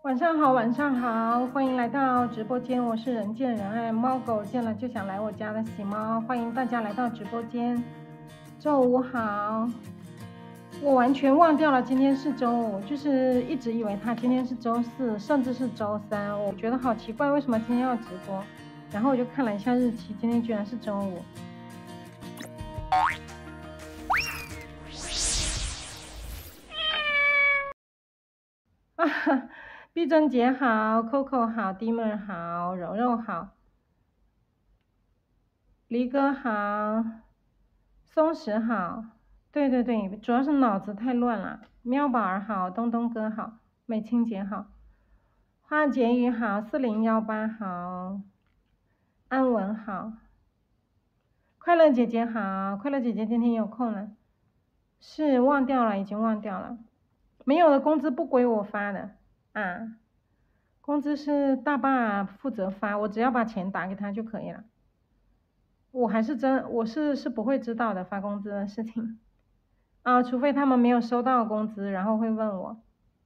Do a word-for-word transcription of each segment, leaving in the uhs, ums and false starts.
晚上好，晚上好，欢迎来到直播间，我是人见人爱，猫狗见了就想来我家的喜猫，欢迎大家来到直播间。周五好，我完全忘掉了今天是周五，就是一直以为他今天是周四，甚至是周三，我觉得好奇怪，为什么今天要直播？然后我就看了一下日期，今天居然是周五。啊哈，碧珍姐好 ，Coco 好 ，Dimmer 好，柔柔好，黎哥好，松弛好，对对对，主要是脑子太乱了。喵宝儿好，东东哥好，美清姐好，花结鱼好，四零幺八好，安文好，快乐姐姐好，快乐姐姐今天有空了，是忘掉了，已经忘掉了，没有的工资不归我发的啊。工资是大爸负责发，我只要把钱打给他就可以了。我还是真，我是是不会知道的发工资的事情，啊，除非他们没有收到工资，然后会问我。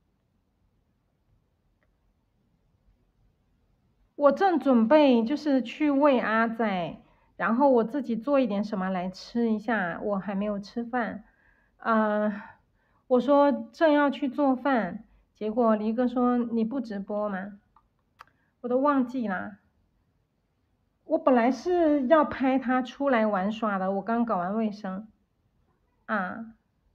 我正准备就是去喂阿仔，然后我自己做一点什么来吃一下，我还没有吃饭。呃，我说正要去做饭，结果黎哥说你不直播吗？我都忘记了。我本来是要拍他出来玩耍的，我刚搞完卫生。啊，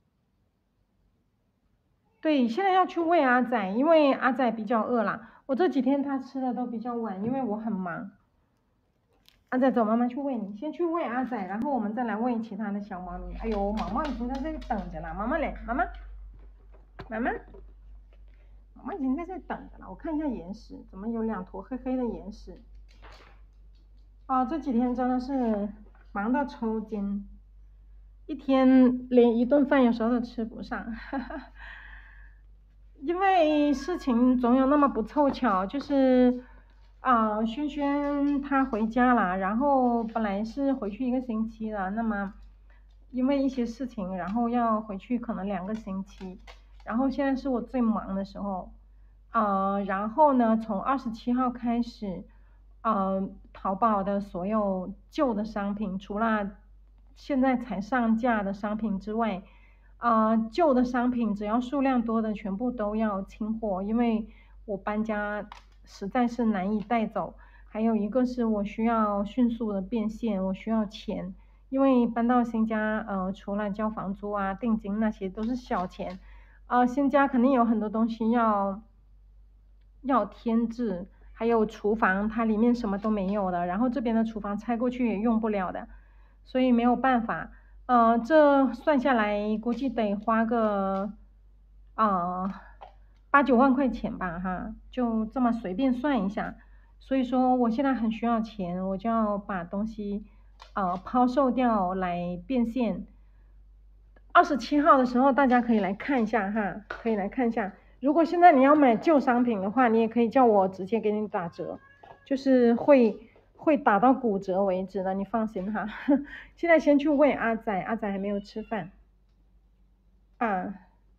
对，现在要去喂阿仔，因为阿仔比较饿啦。我这几天他吃的都比较晚，因为我很忙。阿仔，走，妈妈去喂你，先去喂阿仔，然后我们再来喂其他的小猫咪。哎呦，毛毛已经在这里等着了，妈妈嘞，妈妈，妈妈，妈妈已经在这里等着了。我看一下眼屎，怎么有两坨黑黑的眼屎？哦，这几天真的是忙到抽筋，一天连一顿饭有时候都吃不上，哈哈。因为事情总有那么不凑巧，就是啊、呃，轩轩他回家了，然后本来是回去一个星期了，那么因为一些事情，然后要回去可能两个星期，然后现在是我最忙的时候，呃，然后呢，从二十七号开始，呃，淘宝的所有旧的商品，除了现在才上架的商品之外，啊，旧的商品只要数量多的全部都要清货，因为我搬家实在是难以带走。还有一个是我需要迅速的变现，我需要钱，因为搬到新家，呃，除了交房租啊、定金那些都是小钱，呃，新家肯定有很多东西要要添置，还有厨房它里面什么都没有的，然后这边的厨房拆过去也用不了的，所以没有办法。呃，这算下来估计得花个呃八九万块钱吧，哈，就这么随便算一下。所以说我现在很需要钱，我就要把东西呃抛售掉来变现。二十七号的时候大家可以来看一下哈，可以来看一下。如果现在你要买旧商品的话，你也可以叫我直接给你打折，就是会。会打到骨折为止的，你放心哈。现在先去喂阿仔，阿仔还没有吃饭啊。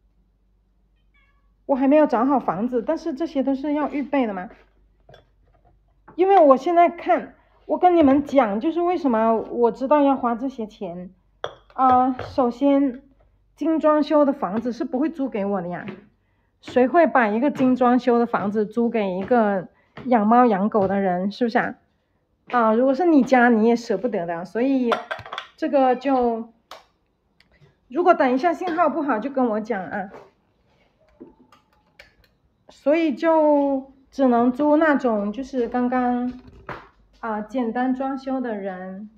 我还没有找好房子，但是这些都是要预备的嘛。因为我现在看，我跟你们讲，就是为什么我知道要花这些钱。呃，首先，精装修的房子是不会租给我的呀。谁会把一个精装修的房子租给一个养猫养狗的人，是不是啊？啊，如果是你家，你也舍不得的，所以这个就，如果等一下信号不好就跟我讲啊。所以就只能租那种就是刚刚啊、呃、简单装修的人，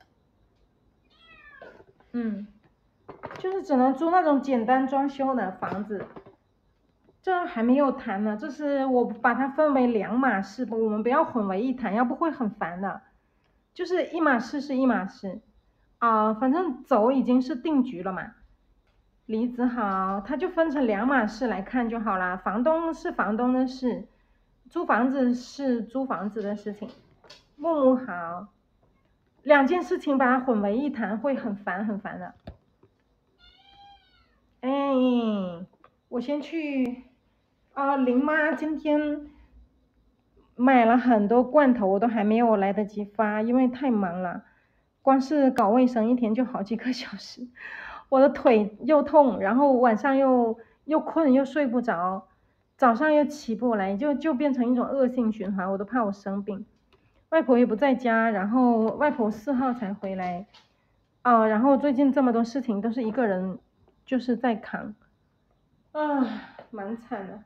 嗯，就是只能租那种简单装修的房子。这还没有谈呢，这是我把它分为两码事，我们不要混为一谈，要不会很烦的。就是一码事是一码事，啊、呃，反正走已经是定局了嘛。李子好，它就分成两码事来看就好啦。房东是房东的事，租房子是租房子的事情。木木好，两件事情把它混为一谈会很烦很烦的。哎，我先去。 啊，林妈今天买了很多罐头，我都还没有来得及发，因为太忙了，光是搞卫生一天就好几个小时，我的腿又痛，然后晚上又又困又睡不着，早上又起不来，就就变成一种恶性循环，我都怕我生病。外婆也不在家，然后外婆四号才回来，啊，然后最近这么多事情都是一个人就是在扛，啊，蛮惨的。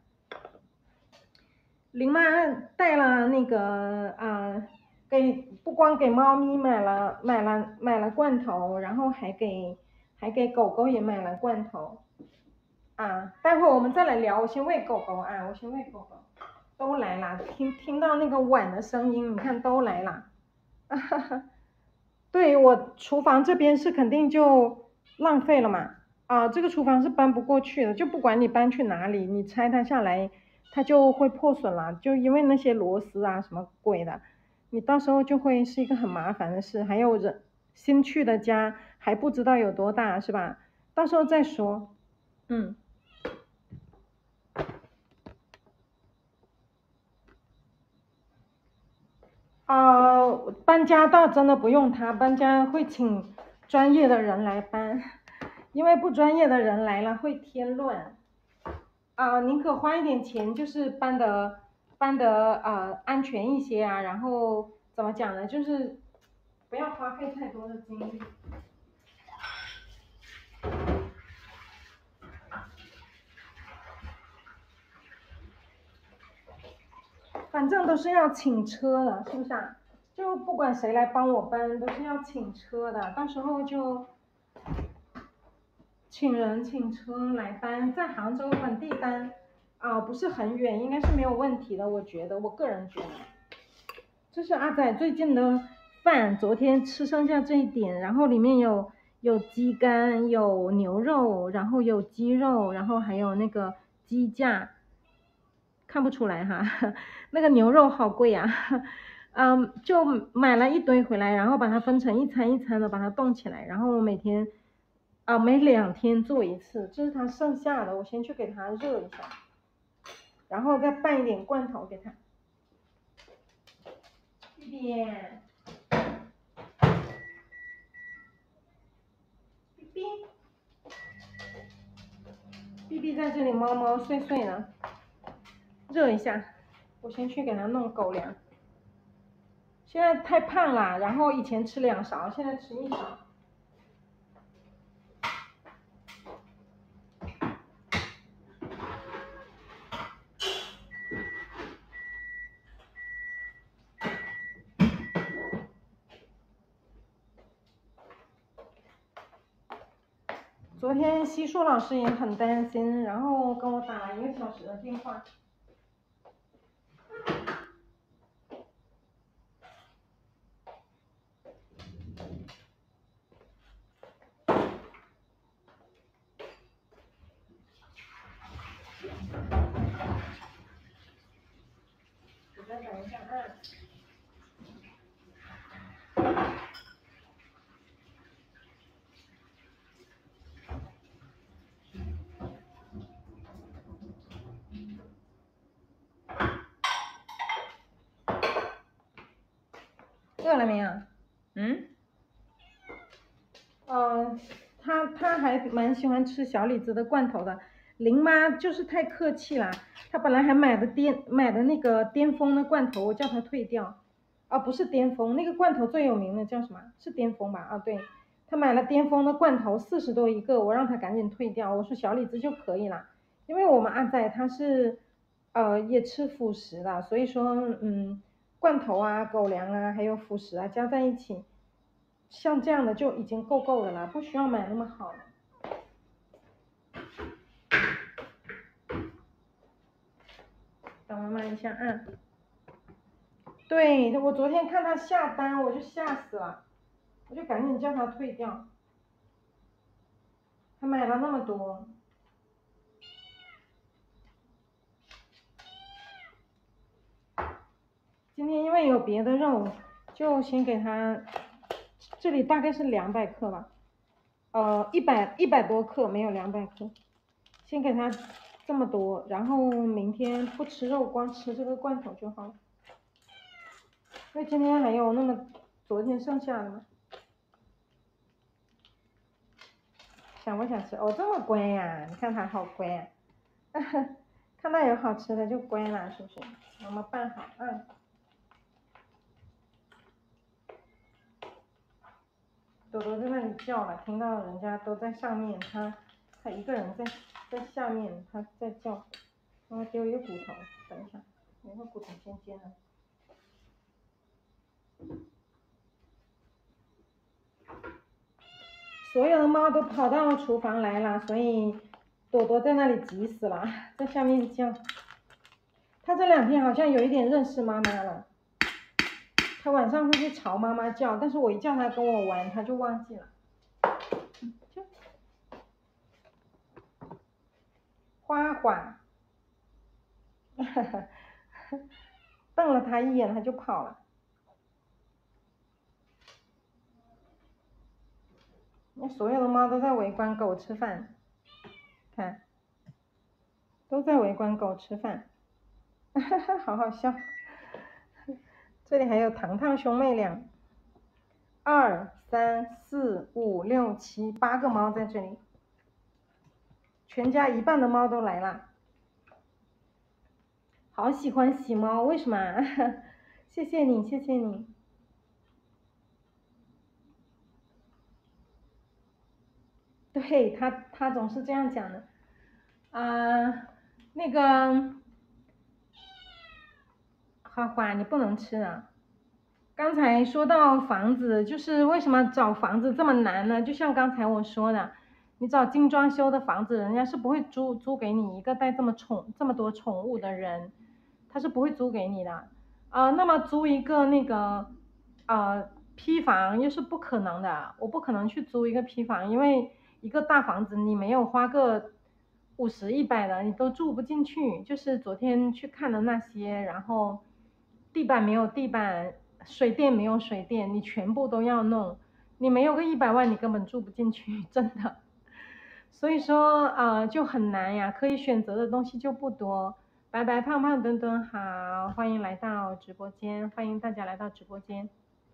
林妈带了那个啊，给不光给猫咪买了买了买了罐头，然后还给还给狗狗也买了罐头啊。待会儿我们再来聊，我先喂狗狗啊，我先喂狗狗。都来啦，听听到那个碗的声音，你看都来啦。哈哈，对我厨房这边是肯定就浪费了嘛。啊，这个厨房是搬不过去的，就不管你搬去哪里，你拆它下来，它就会破损了，就因为那些螺丝啊什么鬼的，你到时候就会是一个很麻烦的事。还有人新去的家还不知道有多大，是吧？到时候再说。嗯。啊，搬家倒真的不用他，搬家会请专业的人来搬，因为不专业的人来了会添乱。啊，宁可花一点钱，就是搬的搬的呃安全一些啊，然后怎么讲呢，就是不要花费太多的精力。反正都是要请车的，是不是啊？就不管谁来帮我搬，都是要请车的，到时候就请人请车来搬，在杭州本地搬啊，不是很远，应该是没有问题的，我觉得，我个人觉得。这是阿仔最近的饭，昨天吃剩下这一点，然后里面有有鸡肝，有牛肉，然后有鸡肉，然后还有那个鸡架，看不出来哈，那个牛肉好贵啊，嗯，就买了一堆回来，然后把它分成一餐一餐的把它冻起来，然后我每天啊每两天做一次，这是它剩下的，我先去给它热一下，然后再拌一点罐头给它。B B B B B 在这里猫猫睡睡呢，热一下，我先去给它弄狗粮。现在太胖了，然后以前吃两勺，现在吃一勺。昨天西树老师也很担心，然后跟我打了一个小时的电话。我再等一下啊。饿了没有？嗯？呃，他他还蛮喜欢吃小李子的罐头的。林妈就是太客气了，她本来还买的巅买的那个巅峰的罐头，我叫她退掉。啊，不是巅峰，那个罐头最有名的叫什么？是巅峰吧？啊，对，她买了巅峰的罐头，四十多一个，我让她赶紧退掉。我说小李子就可以了，因为我们阿仔他是呃也吃辅食的，所以说嗯罐头啊、狗粮啊还有辅食啊加在一起。像这样的就已经够够的了，不需要买那么好的。等妈妈一下啊。对，我昨天看他下单，我就吓死了，我就赶紧叫他退掉。他买了那么多。今天因为有别的肉，就先给他，这里大概是两百克吧，呃，一百一百多克，没有两百克，先给他这么多，然后明天不吃肉，光吃这个罐头就好了。因为今天还有那么昨天剩下的嘛。想不想吃？哦，这么乖呀、啊！你看它好乖呀、啊，看到有好吃的就乖了，是不是？妈妈拌好，嗯。朵朵在那里叫了，听到人家都在上面，他他一个人在在下面，他在叫。妈妈丢一个骨头，等一下，有个骨头尖尖的。所有的猫都跑到厨房来了，所以朵朵在那里急死了，在下面叫。它这两天好像有一点认识妈妈了，它晚上会去朝妈妈叫，但是我一叫它跟我玩，它就忘记了。就花花，哈哈，瞪了它一眼，它就跑了。那所有的猫都在围观狗吃饭，看，都在围观狗吃饭，哈哈，好好笑。这里还有糖糖兄妹俩，二三四五六七八个猫在这里，全家一半的猫都来了。好喜欢洗猫，为什么？谢谢你，谢谢你。对他，他总是这样讲的。啊、呃，那个花花，你不能吃啊。刚才说到房子，就是为什么找房子这么难呢？就像刚才我说的，你找精装修的房子，人家是不会租租给你一个带这么宠这么多宠物的人，他是不会租给你的。啊、呃，那么租一个那个呃批房又是不可能的，我不可能去租一个批房，因为一个大房子你没有花个五十一百的，你都住不进去。就是昨天去看的那些，然后地板没有地板。水电没有水电，你全部都要弄，你没有个一百万，你根本住不进去，真的。所以说，呃，就很难呀，可以选择的东西就不多。白白胖胖墩墩好，欢迎来到直播间，欢迎大家来到直播间。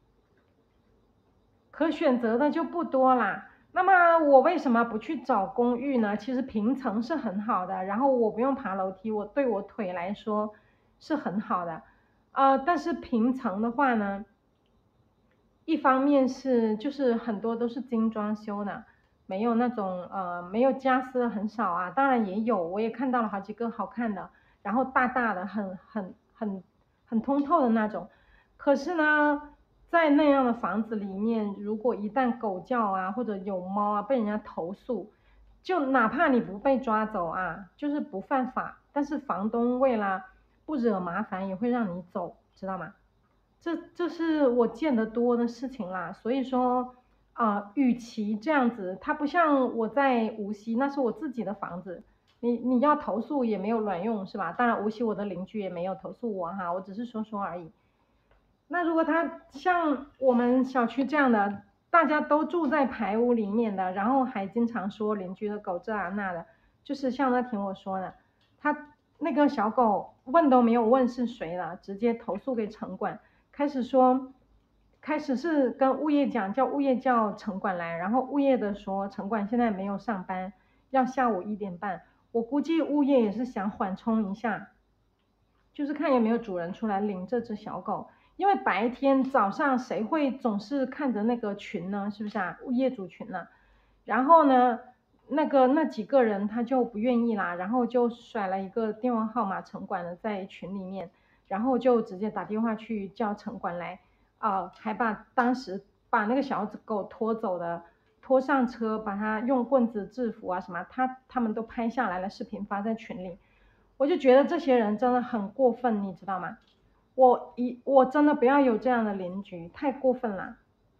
可选择的就不多啦。那么我为什么不去找公寓呢？其实平层是很好的，然后我不用爬楼梯，我对我腿来说是很好的。呃，但是平层的话呢，一方面是就是很多都是精装修的，没有那种呃没有家私的很少啊，当然也有，我也看到了好几个好看的，然后大大的很很很很通透的那种。可是呢，在那样的房子里面，如果一旦狗叫啊或者有猫啊被人家投诉，就哪怕你不被抓走啊，就是不犯法，但是房东为了不惹麻烦也会让你走，知道吗？这这是我见得多的事情啦。所以说啊、呃，与其这样子，它不像我在无锡，那是我自己的房子，你你要投诉也没有卵用，是吧？当然无锡我的邻居也没有投诉我哈，我只是说说而已。那如果他像我们小区这样的，大家都住在排屋里面的，然后还经常说邻居的狗这啊那的，就是像那天我说的，他那个小狗问都没有问是谁了，直接投诉给城管，开始说，开始是跟物业讲，叫物业叫城管来，然后物业的说城管现在没有上班，要下午一点半，我估计物业也是想缓冲一下，就是看有没有主人出来领这只小狗。因为白天早上谁会总是看着那个群呢？是不是啊？业主群呢？然后呢，那个那几个人他就不愿意啦，然后就甩了一个电话号码城管的在群里面，然后就直接打电话去叫城管来，啊、呃，还把当时把那个小狗拖走的拖上车，把他用棍子制服啊什么，他他们都拍下来了，视频发在群里，我就觉得这些人真的很过分，你知道吗？我一我真的不要有这样的邻居，太过分了。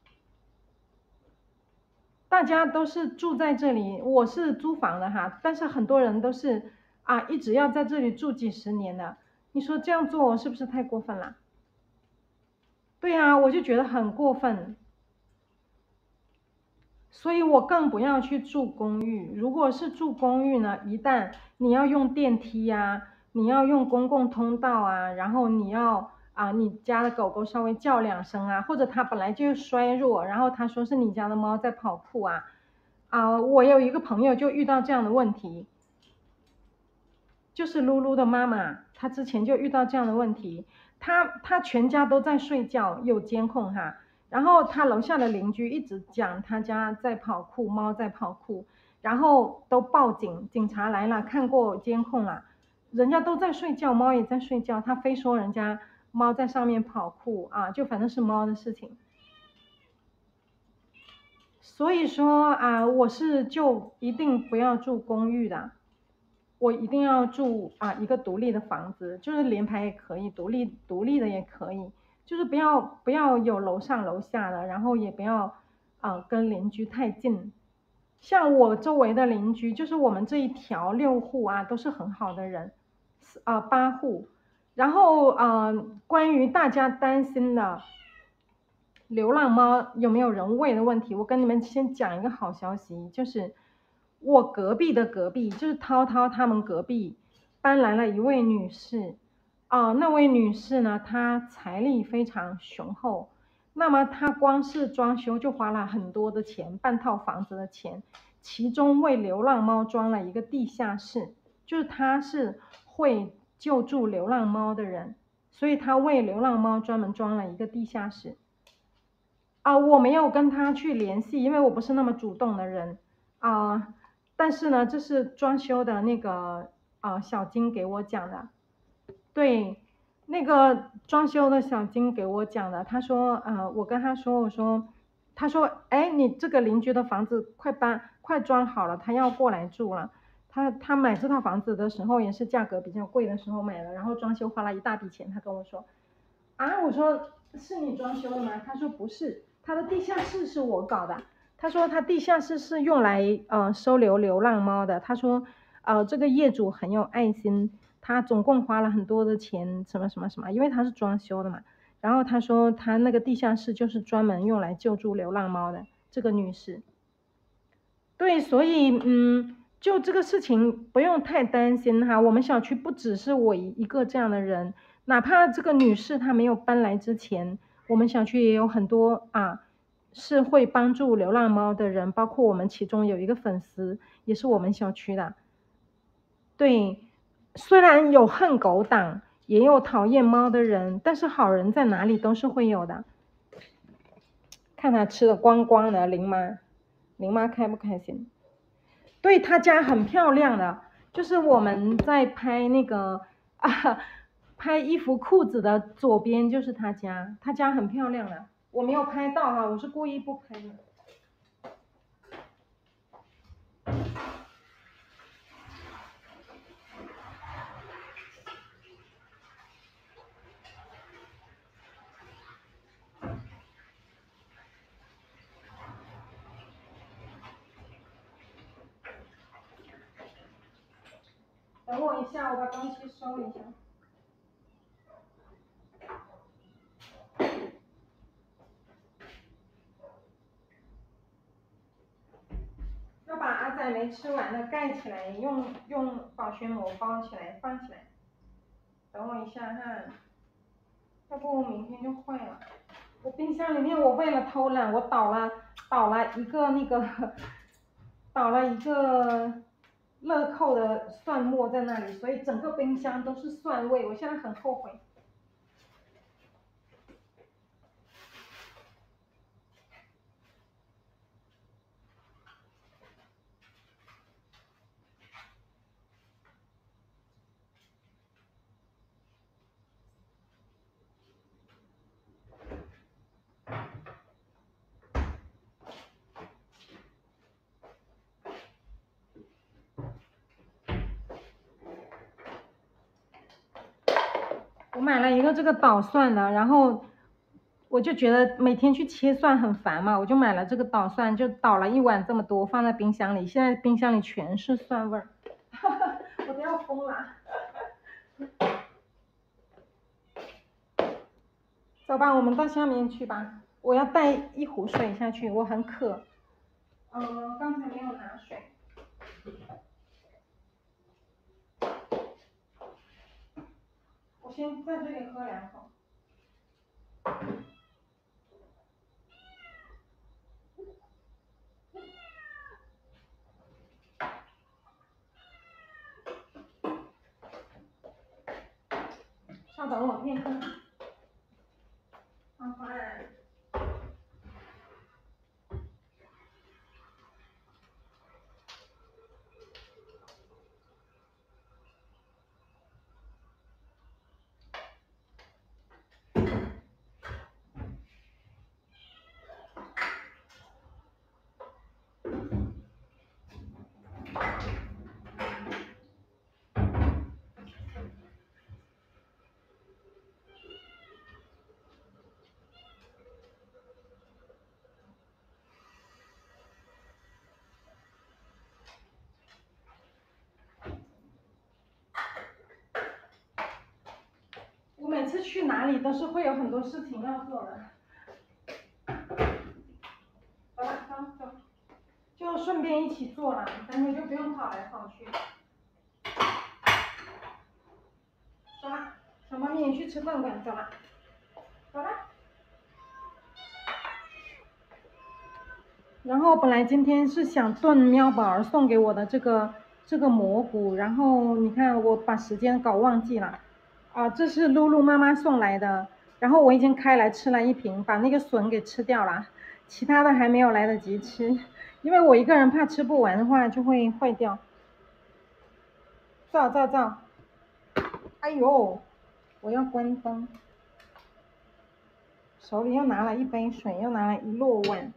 大家都是住在这里，我是租房的哈，但是很多人都是啊一直要在这里住几十年的，你说这样做是不是太过分了？对呀，我就觉得很过分。 所以我更不要去住公寓。如果是住公寓呢，一旦你要用电梯呀、啊，你要用公共通道啊，然后你要啊，你家的狗狗稍微叫两声啊，或者它本来就衰弱，然后他说是你家的猫在跑酷啊，啊，我有一个朋友就遇到这样的问题，就是露露的妈妈，她之前就遇到这样的问题，她她全家都在睡觉，有监控哈。然后他楼下的邻居一直讲他家在跑酷，猫在跑酷，然后都报警，警察来了，看过监控了，人家都在睡觉，猫也在睡觉，他非说人家猫在上面跑酷啊，就反正是猫的事情。所以说啊，我是就一定不要住公寓的，我一定要住啊一个独立的房子，就是联排也可以，独立独立的也可以，就是不要不要有楼上楼下的，然后也不要啊跟邻居太近。像我周围的邻居，就是我们这一条六户啊，都是很好的人，啊八户。然后呃，关于大家担心的流浪猫有没有人喂的问题，我跟你们先讲一个好消息，就是我隔壁的隔壁，就是涛涛他们隔壁搬来了一位女士，啊、呃那位女士呢，她财力非常雄厚，那么她光是装修就花了很多的钱，半套房子的钱，其中为流浪猫装了一个地下室，就是她是会救助流浪猫的人，所以她为流浪猫专门装了一个地下室。啊，我没有跟他去联系，因为我不是那么主动的人啊。但是呢，这是装修的那个啊小金给我讲的，对，那个装修的小金给我讲的，他说，呃，我跟他说，我说，他说，哎，你这个邻居的房子快搬，快装好了，他要过来住了。他他买这套房子的时候也是价格比较贵的时候买的，然后装修花了一大笔钱，他跟我说，啊，我说是你装修的吗？他说不是，他的地下室是我搞的。他说他地下室是用来呃收留流浪猫的。他说呃这个业主很有爱心，他总共花了很多的钱，什么什么什么，因为他是装修的嘛。然后他说他那个地下室就是专门用来救助流浪猫的。这个女士，对，所以嗯，就这个事情不用太担心哈。我们小区不只是我一个这样的人，哪怕这个女士她没有搬来之前，我们小区也有很多啊，是会帮助流浪猫的人，包括我们其中有一个粉丝也是我们小区的。对，虽然有恨狗党，也有讨厌猫的人，但是好人在哪里都是会有的。看他吃的光光的，林妈，林妈开不开心？对，他家很漂亮的，就是我们在拍那个啊，拍衣服裤子的左边就是他家，他家很漂亮的，我没有拍到哈，我是故意不拍的。等我一下，我把东西收一下。要把阿仔没吃完的盖起来，用用保鲜膜包起来放起来。等我一下哈，要不明天就坏了。我冰箱里面我为了偷懒，我倒了倒了一个那个倒了一个乐扣的蒜末在那里，所以整个冰箱都是蒜味，我现在很后悔。我买了一个这个捣蒜的，然后我就觉得每天去切蒜很烦嘛，我就买了这个捣蒜，就捣了一碗这么多，放在冰箱里，现在冰箱里全是蒜味儿，我都要疯了。走吧，我们到下面去吧，我要带一壶水下去，我很渴。 嗯，刚才没有拿水。我先在这里喝两口。稍等我片刻。好，好。我每次去哪里都是会有很多事情要做的。走了，走走，就顺便一起做了，等会就不用跑来跑去。走了，小猫咪也去吃饭馆，走了，走了。然后本来今天是想炖喵宝儿送给我的这个这个蘑菇，然后你看我把时间搞忘记了，啊，这是露露妈妈送来的，然后我已经开来吃了一瓶，把那个笋给吃掉了，其他的还没有来得及吃，因为我一个人怕吃不完的话就会坏掉。照照照，哎呦，我要关灯，手里又拿了一杯水，又拿了一摞碗。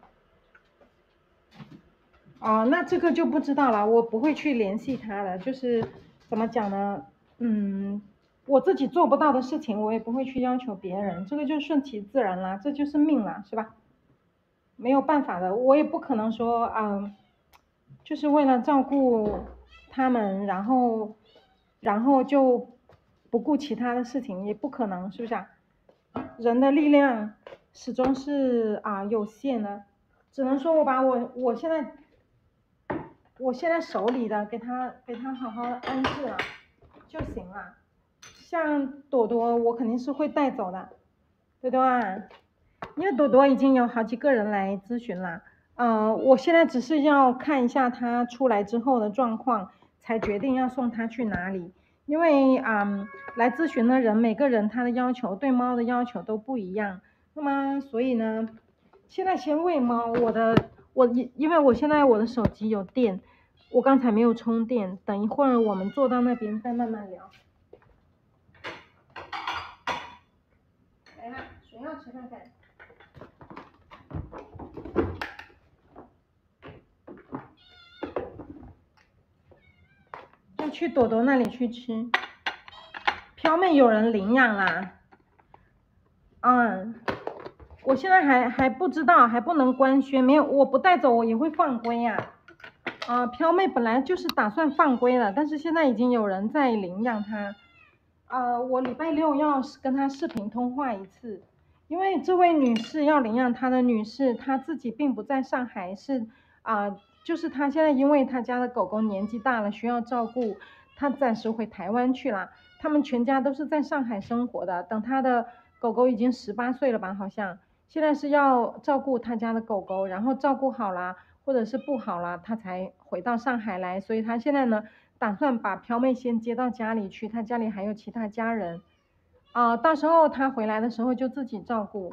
哦，那这个就不知道了，我不会去联系他的，就是怎么讲呢？嗯，我自己做不到的事情，我也不会去要求别人，这个就顺其自然啦，这就是命啦，是吧？没有办法的，我也不可能说，嗯，就是为了照顾他们，然后，然后就不顾其他的事情，也不可能，是不是啊？人的力量始终是啊有限的，只能说我把我我现在。我现在手里的给他给他好好安置了就行了。像朵朵，我肯定是会带走的，对吧？因为朵朵已经有好几个人来咨询了，嗯、呃，我现在只是要看一下他出来之后的状况，才决定要送他去哪里。因为嗯，来咨询的人每个人他的要求对猫的要求都不一样，那么所以呢，现在先喂猫，我的。我因为我现在我的手机有电，我刚才没有充电，等一会儿我们坐到那边再慢慢聊。来了，谁要吃饭饭？就去朵朵那里去吃。飘妹有人领养啦，嗯，我现在还还不知道，还不能官宣，没有，我不带走我也会放归呀、啊。啊，飘妹本来就是打算放归了，但是现在已经有人在领养它。呃，我礼拜六要跟她视频通话一次，因为这位女士要领养她的女士，她自己并不在上海，是啊、呃，就是她现在因为她家的狗狗年纪大了需要照顾，她暂时回台湾去了。他们全家都是在上海生活的，等她的狗狗已经十八岁了吧，好像现在是要照顾她家的狗狗，然后照顾好了或者是不好了，她才回到上海来，所以她现在呢。打算把飘妹先接到家里去，她家里还有其他家人，啊、呃，到时候她回来的时候就自己照顾。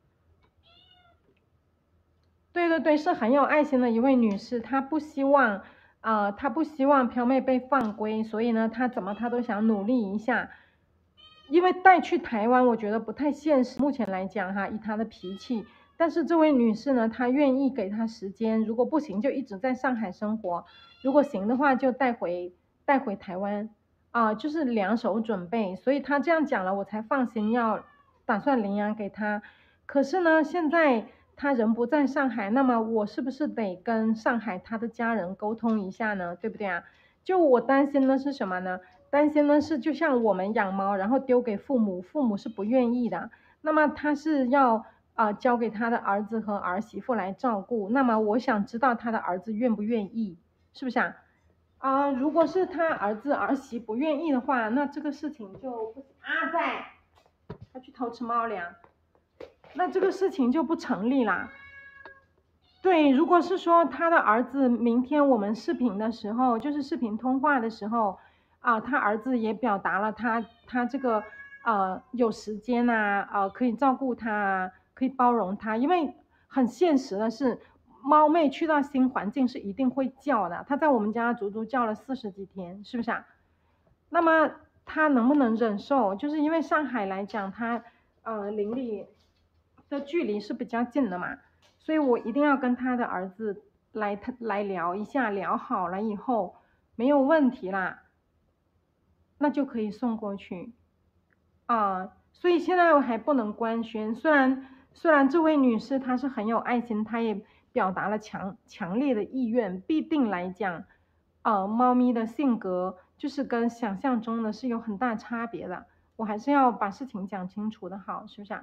对对对，是很有爱心的一位女士，她不希望，呃，她不希望飘妹被放归，所以呢，她怎么她都想努力一下，因为带去台湾我觉得不太现实，目前来讲哈，以她的脾气，但是这位女士呢，她愿意给她时间，如果不行就一直在上海生活。如果行的话，就带回带回台湾啊、呃，就是两手准备。所以他这样讲了，我才放心要打算领养给他。可是呢，现在他人不在上海，那么我是不是得跟上海他的家人沟通一下呢？对不对啊？就我担心的是什么呢？担心的是，就像我们养猫，然后丢给父母，父母是不愿意的。那么他是要呃交给他的儿子和儿媳妇来照顾。那么我想知道他的儿子愿不愿意，是不是啊？啊、呃，如果是他儿子儿媳不愿意的话，那这个事情就不阿仔，他去偷吃猫粮，那这个事情就不成立啦。对，如果是说他的儿子明天我们视频的时候，就是视频通话的时候，啊、呃，他儿子也表达了他他这个呃有时间呐、啊，呃可以照顾他啊，可以包容他，因为很现实的是，猫妹去到新环境是一定会叫的，他在我们家足足叫了四十几天，是不是啊？那么他能不能忍受？就是因为上海来讲，他呃邻里的距离是比较近的嘛。所以我一定要跟他的儿子来他来聊一下，聊好了以后没有问题啦，那就可以送过去啊。所以现在我还不能官宣，虽然虽然这位女士她是很有爱心，她也表达了强强烈的意愿，必定来讲，呃，猫咪的性格就是跟想象中的是有很大差别的，我还是要把事情讲清楚的好，是不是啊？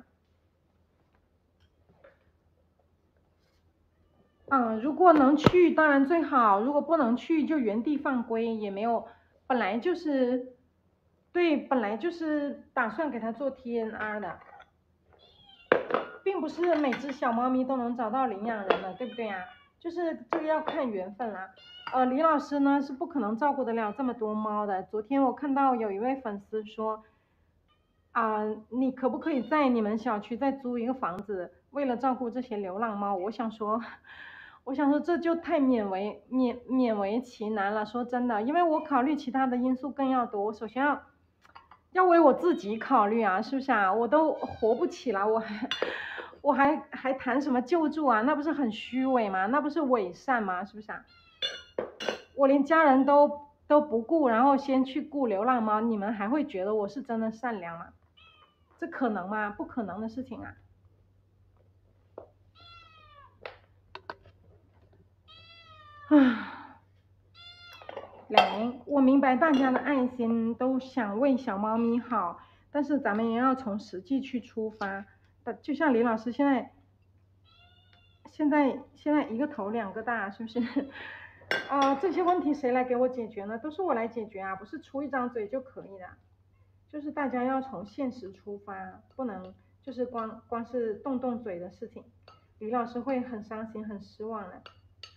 嗯，如果能去当然最好，如果不能去就原地放归，也没有，本来就是，对，本来就是打算给它做 T N R 的，并不是每只小猫咪都能找到领养人的，对不对呀？就是这个要看缘分啦。呃，李老师呢是不可能照顾得了这么多猫的。昨天我看到有一位粉丝说，啊、呃，你可不可以在你们小区再租一个房子，为了照顾这些流浪猫？我想说，我想说这就太勉为勉勉为其难了。说真的，因为我考虑其他的因素更要多，我首先要要为我自己考虑啊，是不是啊？我都活不起了，我还我还还谈什么救助啊？那不是很虚伪吗？那不是伪善吗？是不是啊？我连家人都都不顾，然后先去顾流浪猫，你们还会觉得我是真的善良吗？这可能吗？不可能的事情啊！唉，来，我明白大家的爱心，都想为小猫咪好，但是咱们也要从实际去出发。就像李老师现在，现在现在一个头两个大，是不是？啊、呃，这些问题谁来给我解决呢？都是我来解决啊，不是出一张嘴就可以的。就是大家要从现实出发，不能就是光光是动动嘴的事情，李老师会很伤心很失望的。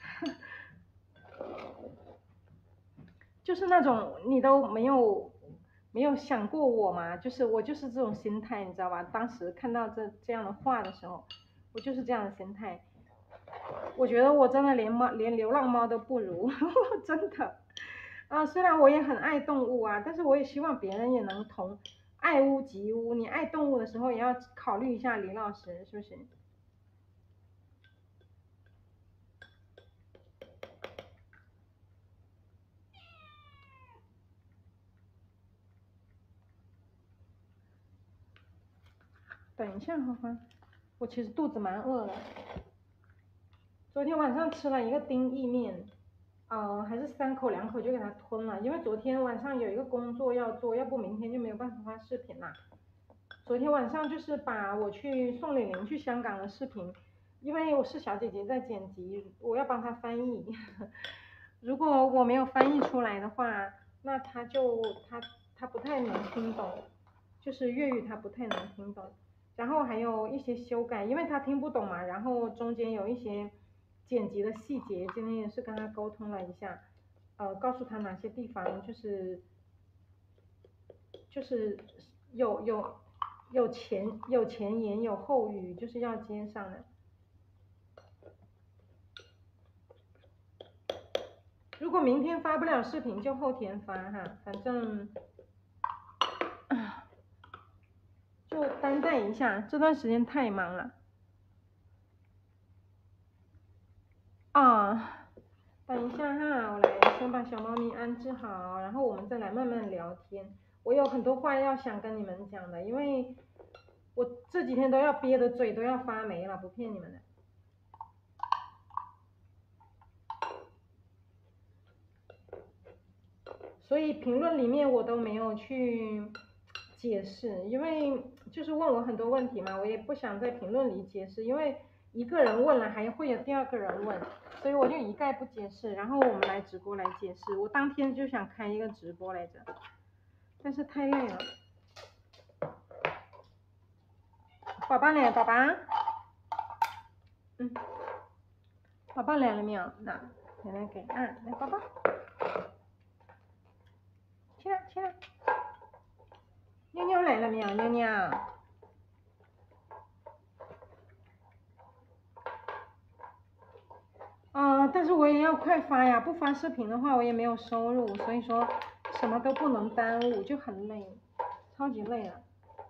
就是那种你都没有没有想过我嘛，就是我就是这种心态，你知道吧？当时看到这这样的话的时候，我就是这样的心态。我觉得我真的连猫连流浪猫都不如，真的。啊，虽然我也很爱动物啊，但是我也希望别人也能同爱屋及乌。你爱动物的时候，也要考虑一下李老师，是不是？等一下，花花，我其实肚子蛮饿的。昨天晚上吃了一个丁意面，呃，还是三口两口就给它吞了，因为昨天晚上有一个工作要做，要不明天就没有办法发视频了。昨天晚上就是把我去送李玲去香港的视频，因为我是小姐姐在剪辑，我要帮她翻译。如果我没有翻译出来的话，那她就她她不太能听懂，就是粤语她不太能听懂。然后还有一些修改，因为她听不懂嘛，然后中间有一些剪辑的细节，今天也是跟她沟通了一下，呃，告诉她哪些地方就是就是有有有前有前言有后语，就是要接上的。如果明天发不了视频，就后天发哈，反正就担待一下，这段时间太忙了。啊，等一下哈，我来先把小猫咪安置好，然后我们再来慢慢聊天。我有很多话要想跟你们讲的，因为我这几天都要憋得嘴都要发霉了，不骗你们的。所以评论里面我都没有去解释，因为就是问我很多问题嘛，我也不想在评论里解释，因为一个人问了还会有第二个人问，所以我就一概不解释，然后我们来直播来解释。我当天就想开一个直播来着，但是太累了。宝宝来，宝宝，嗯，宝宝来了没有？那奶奶给，嗯，来宝宝，起来起来，妞妞来了没有？妞妞。啊、呃，但是我也要快发呀，不发视频的话我也没有收入，所以说什么都不能耽误，就很累，超级累了。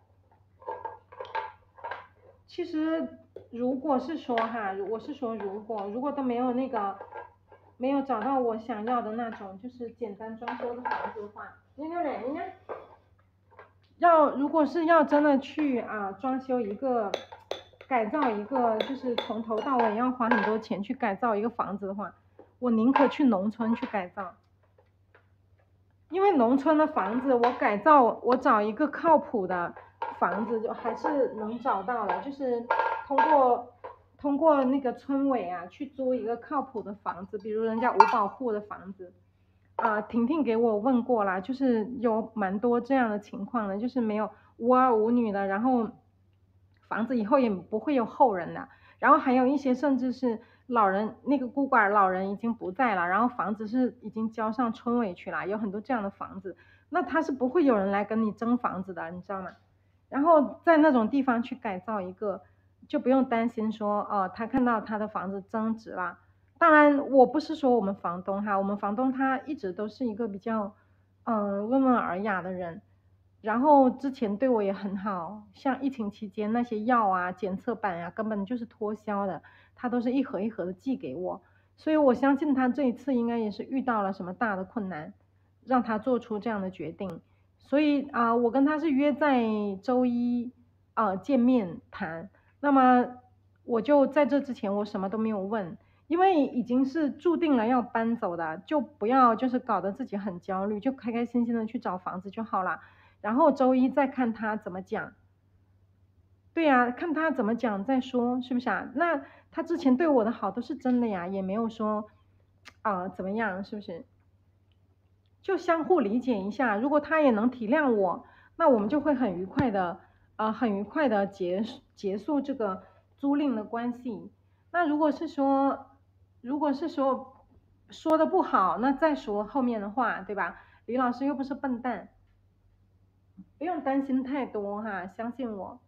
其实如果是说哈，我是说如果如果都没有那个没有找到我想要的那种就是简单装修的房子的话，妞妞来，妞妞，要如果是要真的去啊装修一个改造一个，就是从头到尾要花很多钱去改造一个房子的话，我宁可去农村去改造，因为农村的房子我改造，我找一个靠谱的房子就还是能找到的，就是通过通过那个村委啊去租一个靠谱的房子，比如人家五保户的房子。啊、呃，婷婷给我问过啦，就是有蛮多这样的情况的，就是没有无儿无女的，然后房子以后也不会有后人的，然后还有一些甚至是老人那个孤寡老人已经不在了，然后房子是已经交上村委去了，有很多这样的房子，那他是不会有人来跟你争房子的，你知道吗？然后在那种地方去改造一个，就不用担心说哦，他看到他的房子增值了。当然，我不是说我们房东哈，我们房东他一直都是一个比较，嗯，温文尔雅的人，然后之前对我也很好，像疫情期间那些药啊、检测板呀、啊，根本就是脱销的，他都是一盒一盒的寄给我，所以我相信他这一次应该也是遇到了什么大的困难，让他做出这样的决定。所以啊、呃，我跟他是约在周一啊、呃、见面谈，那么我就在这之前我什么都没有问。因为已经是注定了要搬走的，就不要就是搞得自己很焦虑，就开开心心的去找房子就好了。然后周一再看他怎么讲。对呀、啊，看他怎么讲再说，是不是啊？那他之前对我的好都是真的呀，也没有说啊、呃、怎么样，是不是？就相互理解一下，如果他也能体谅我，那我们就会很愉快的，呃，很愉快的结结束这个租赁的关系。那如果是说，如果是说说的不好，那再说后面的话，对吧？李老师又不是笨蛋，不用担心太多哈，相信我。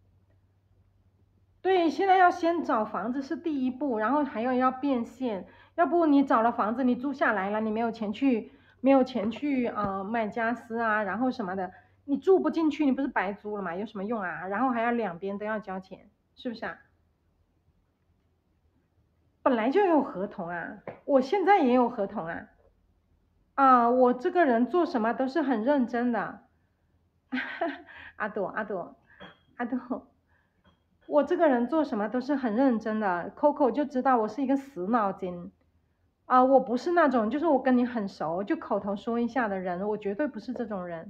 对，现在要先找房子是第一步，然后还有要变现，要不你找了房子，你住下来了，你没有钱去，没有钱去呃买家私啊，然后什么的，你住不进去，你不是白租了吗？有什么用啊？然后还要两边都要交钱，是不是啊？本来就有合同啊，我现在也有合同啊，啊，我这个人做什么都是很认真的，阿朵阿朵阿朵。我这个人做什么都是很认真的，Coco 就知道我是一个死脑筋啊，我不是那种就是我跟你很熟就口头说一下的人，我绝对不是这种人。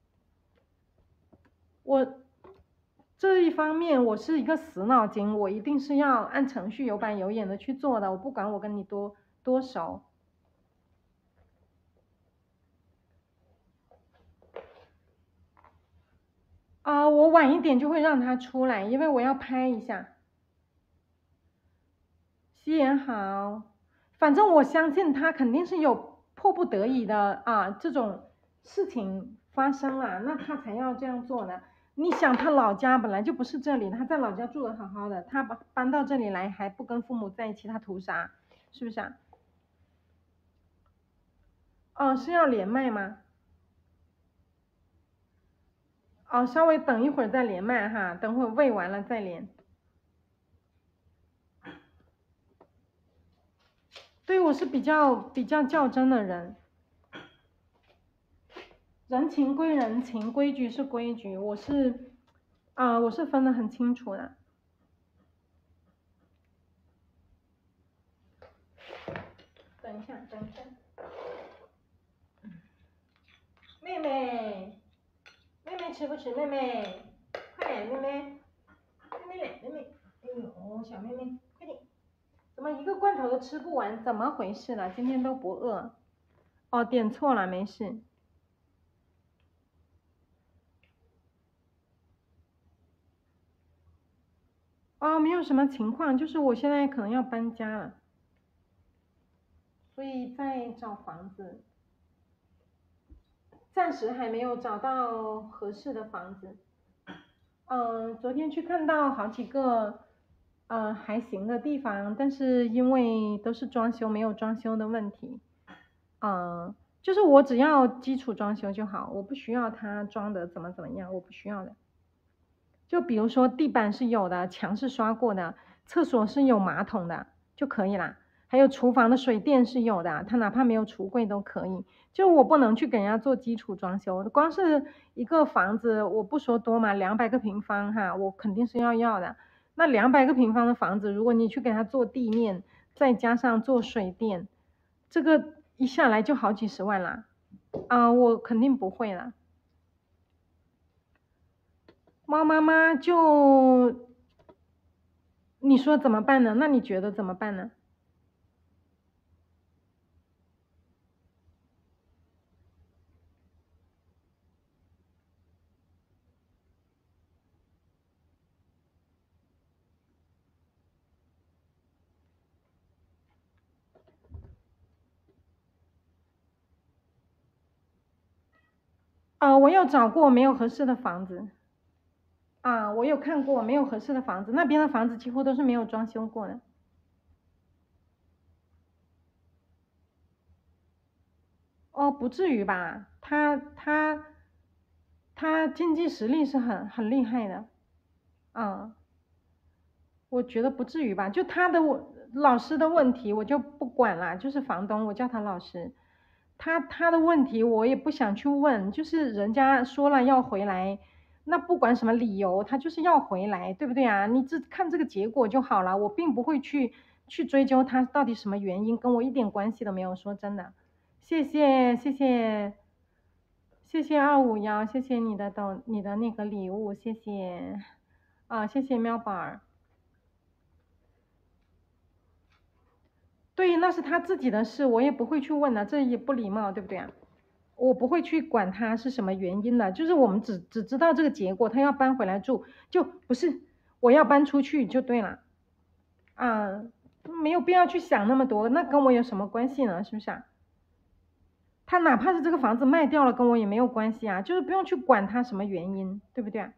我这一方面我是一个死脑筋，我一定是要按程序有板有眼的去做的，我不管我跟你多多熟啊，我晚一点就会让他出来，因为我要拍一下。夕颜好，反正我相信他肯定是有迫不得已的啊，这种事情发生了，那他才要这样做的。你想，他老家本来就不是这里，他在老家住的好好的，他搬搬到这里来还不跟父母在一起，他图啥？是不是啊？哦，是要连麦吗？哦，稍微等一会儿再连麦哈，等会儿喂完了再连。对，我是比较比较较真的人。人情归人情，规矩是规矩，我是，啊、呃我是分得很清楚的。等一下，等一下，妹妹， 妹妹吃不吃？妹妹，快点，妹妹，妹妹来，妹妹，哎呦，小妹妹，快点！怎么一个罐头都吃不完？怎么回事了？今天都不饿。哦，点错了，没事。哦，没有什么情况，就是我现在可能要搬家了，所以在找房子，暂时还没有找到合适的房子。嗯，昨天去看到好几个，嗯，还行的地方，但是因为都是装修，没有装修的问题。嗯，就是我只要基础装修就好，我不需要它装的怎么怎么样，我不需要的。就比如说地板是有的，墙是刷过的，厕所是有马桶的就可以啦。还有厨房的水电是有的，它哪怕没有橱柜都可以。就我不能去给人家做基础装修，光是一个房子，我不说多嘛，两百个平方哈，我肯定是要要的。那两百个平方的房子，如果你去给他做地面，再加上做水电，这个一下来就好几十万啦。啊，我肯定不会了。猫妈妈就你说怎么办呢？那你觉得怎么办呢？啊，我有找过没有合适的房子。啊，我有看过没有合适的房子，那边的房子几乎都是没有装修过的。哦，不至于吧？他他他经济实力是很很厉害的。嗯，我觉得不至于吧？就他的我老师的问题我就不管了，就是房东，我叫他老师。他他的问题我也不想去问，就是人家说了要回来，那不管什么理由，他就是要回来，对不对啊？你只看这个结果就好了，我并不会去去追究他到底什么原因，跟我一点关系都没有。说真的，谢谢谢谢谢谢二五幺，谢谢你的等你的那个礼物，谢谢啊，谢谢喵宝儿。对，那是他自己的事，我也不会去问的，这也不礼貌，对不对啊？我不会去管他是什么原因的，就是我们只只知道这个结果，他要搬回来住，就不是我要搬出去就对了。啊，没有必要去想那么多，那跟我有什么关系呢？是不是啊？他哪怕是这个房子卖掉了，跟我也没有关系啊，就是不用去管他什么原因，对不对啊？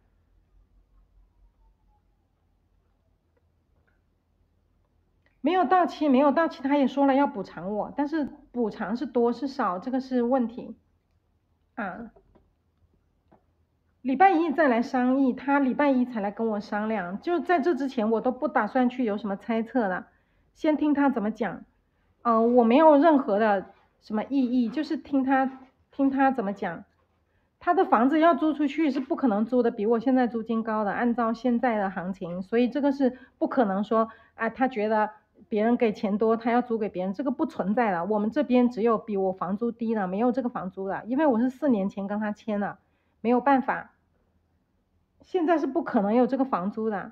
没有到期，没有到期，他也说了要补偿我，但是补偿是多是少，这个是问题啊。礼拜一再来商议，他礼拜一才来跟我商量，就在这之前我都不打算去有什么猜测的，先听他怎么讲。嗯、呃我没有任何的什么异议，就是听他听他怎么讲。他的房子要租出去是不可能租的比我现在租金高的，按照现在的行情，所以这个是不可能说啊，他觉得别人给钱多，他要租给别人，这个不存在的。我们这边只有比我房租低的，没有这个房租的，因为我是四年前跟他签的，没有办法。现在是不可能有这个房租的。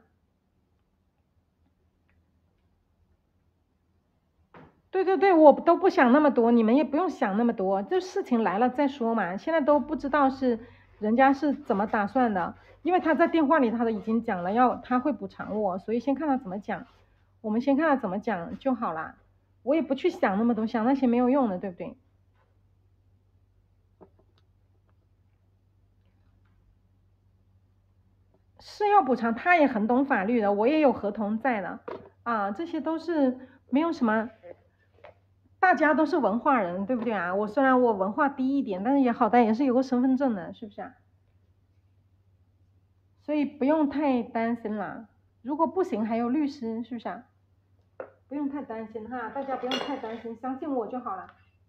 对对对，我都不想那么多，你们也不用想那么多，就事情来了再说嘛。现在都不知道是人家是怎么打算的，因为他在电话里他都已经讲了要他会补偿我，所以先看他怎么讲，我们先看他怎么讲就好啦。我也不去想那么多，想那些没有用的，对不对？是要补偿，他也很懂法律的，我也有合同在的，啊，这些都是没有什么。大家都是文化人，对不对啊？我虽然我文化低一点，但是也好歹也是有个身份证的，是不是啊？所以不用太担心啦。如果不行，还有律师，是不是啊？不用太担心哈，大家不用太担心，相信我就好了。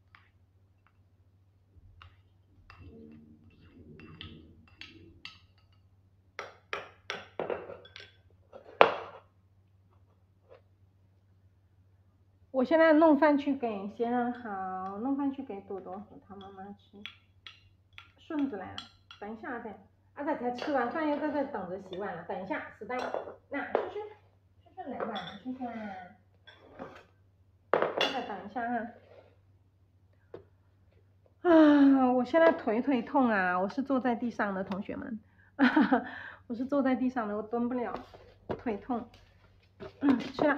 我现在弄饭去给先生好，弄饭去给朵朵和他妈妈吃。顺子来了，等一下再。 阿仔才吃完饭又在这等着洗碗了，等一下，时代，那轩轩，轩轩来碗，轩轩，阿仔等一下哈。啊，我现在腿腿痛啊，我是坐在地上的，同学们，我是坐在地上的，我蹲不了，腿痛。嗯，吃了，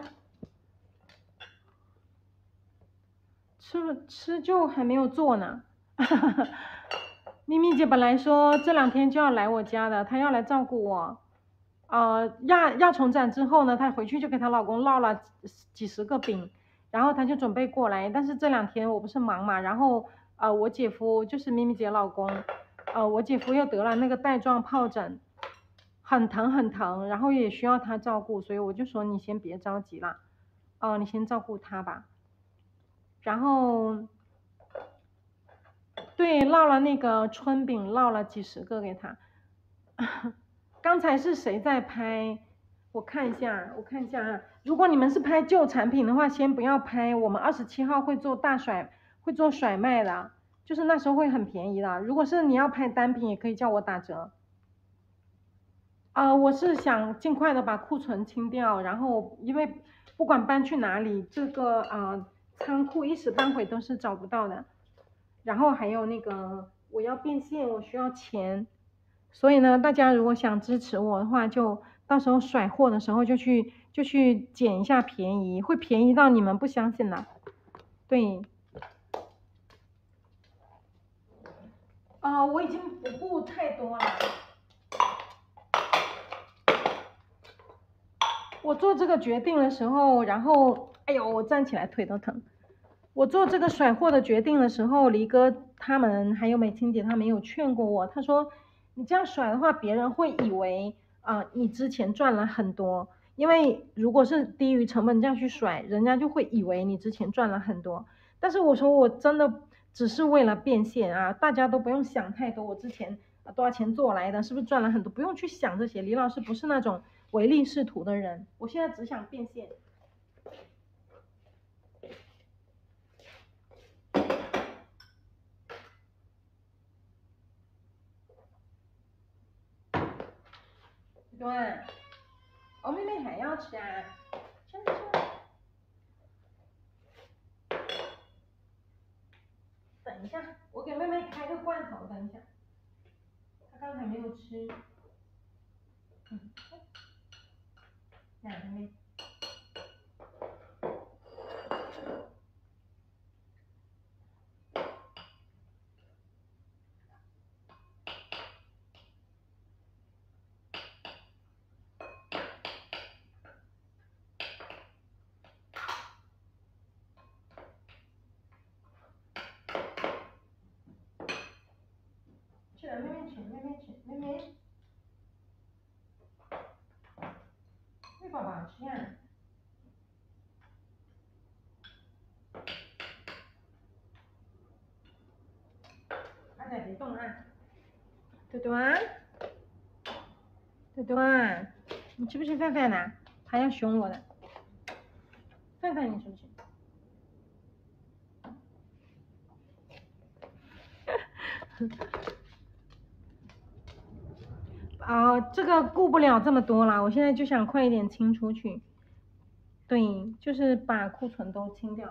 吃了吃就还没有做呢。咪咪姐本来说这两天就要来我家的，她要来照顾我。呃，亚亚虫展之后呢，她回去就给她老公烙了几十个饼，然后她就准备过来。但是这两天我不是忙嘛，然后呃，我姐夫就是咪咪姐老公，呃，我姐夫又得了那个带状疱疹，很疼很疼，然后也需要他照顾，所以我就说你先别着急啦，哦、呃，你先照顾他吧。然后，对，烙了那个春饼，烙了几十个给他。刚才是谁在拍？我看一下，我看一下啊。如果你们是拍旧产品的话，先不要拍。我们二十七号会做大甩，会做甩卖的，就是那时候会很便宜的。如果是你要拍单品，也可以叫我打折。啊、呃，我是想尽快的把库存清掉，然后因为不管搬去哪里，这个呃仓库一时半会都是找不到的。然后还有那个我要变现，我需要钱，所以呢，大家如果想支持我的话，就到时候甩货的时候就去就去捡一下便宜，会便宜到你们不相信的。对，啊、呃，我已经不顾太多了。我做这个决定的时候，然后哎呦，我站起来腿都疼。我做这个甩货的决定的时候，黎哥他们还有美清姐他们有劝过我，他说你这样甩的话，别人会以为啊、呃、你之前赚了很多，因为如果是低于成本这样去甩，人家就会以为你之前赚了很多。但是我说我真的只是为了变现啊，大家都不用想太多，我之前多少钱做来的，是不是赚了很多，不用去想这些。李老师不是那种唯利是图的人，我现在只想变现。对，哦，妹妹还要吃啊，吃吃吃。等一下，我给妹妹开个罐头，等一下，她刚才没有吃。嗯，来，妹妹。吃了，妹妹吃，妹妹吃，妹妹。喂宝宝吃呀。阿仔别动啊。嘟嘟啊，嘟嘟啊，你吃不吃饭饭呢？还要凶我的。饭饭你吃不吃？啊、呃，这个顾不了这么多了，我现在就想快一点清出去。对，就是把库存都清掉。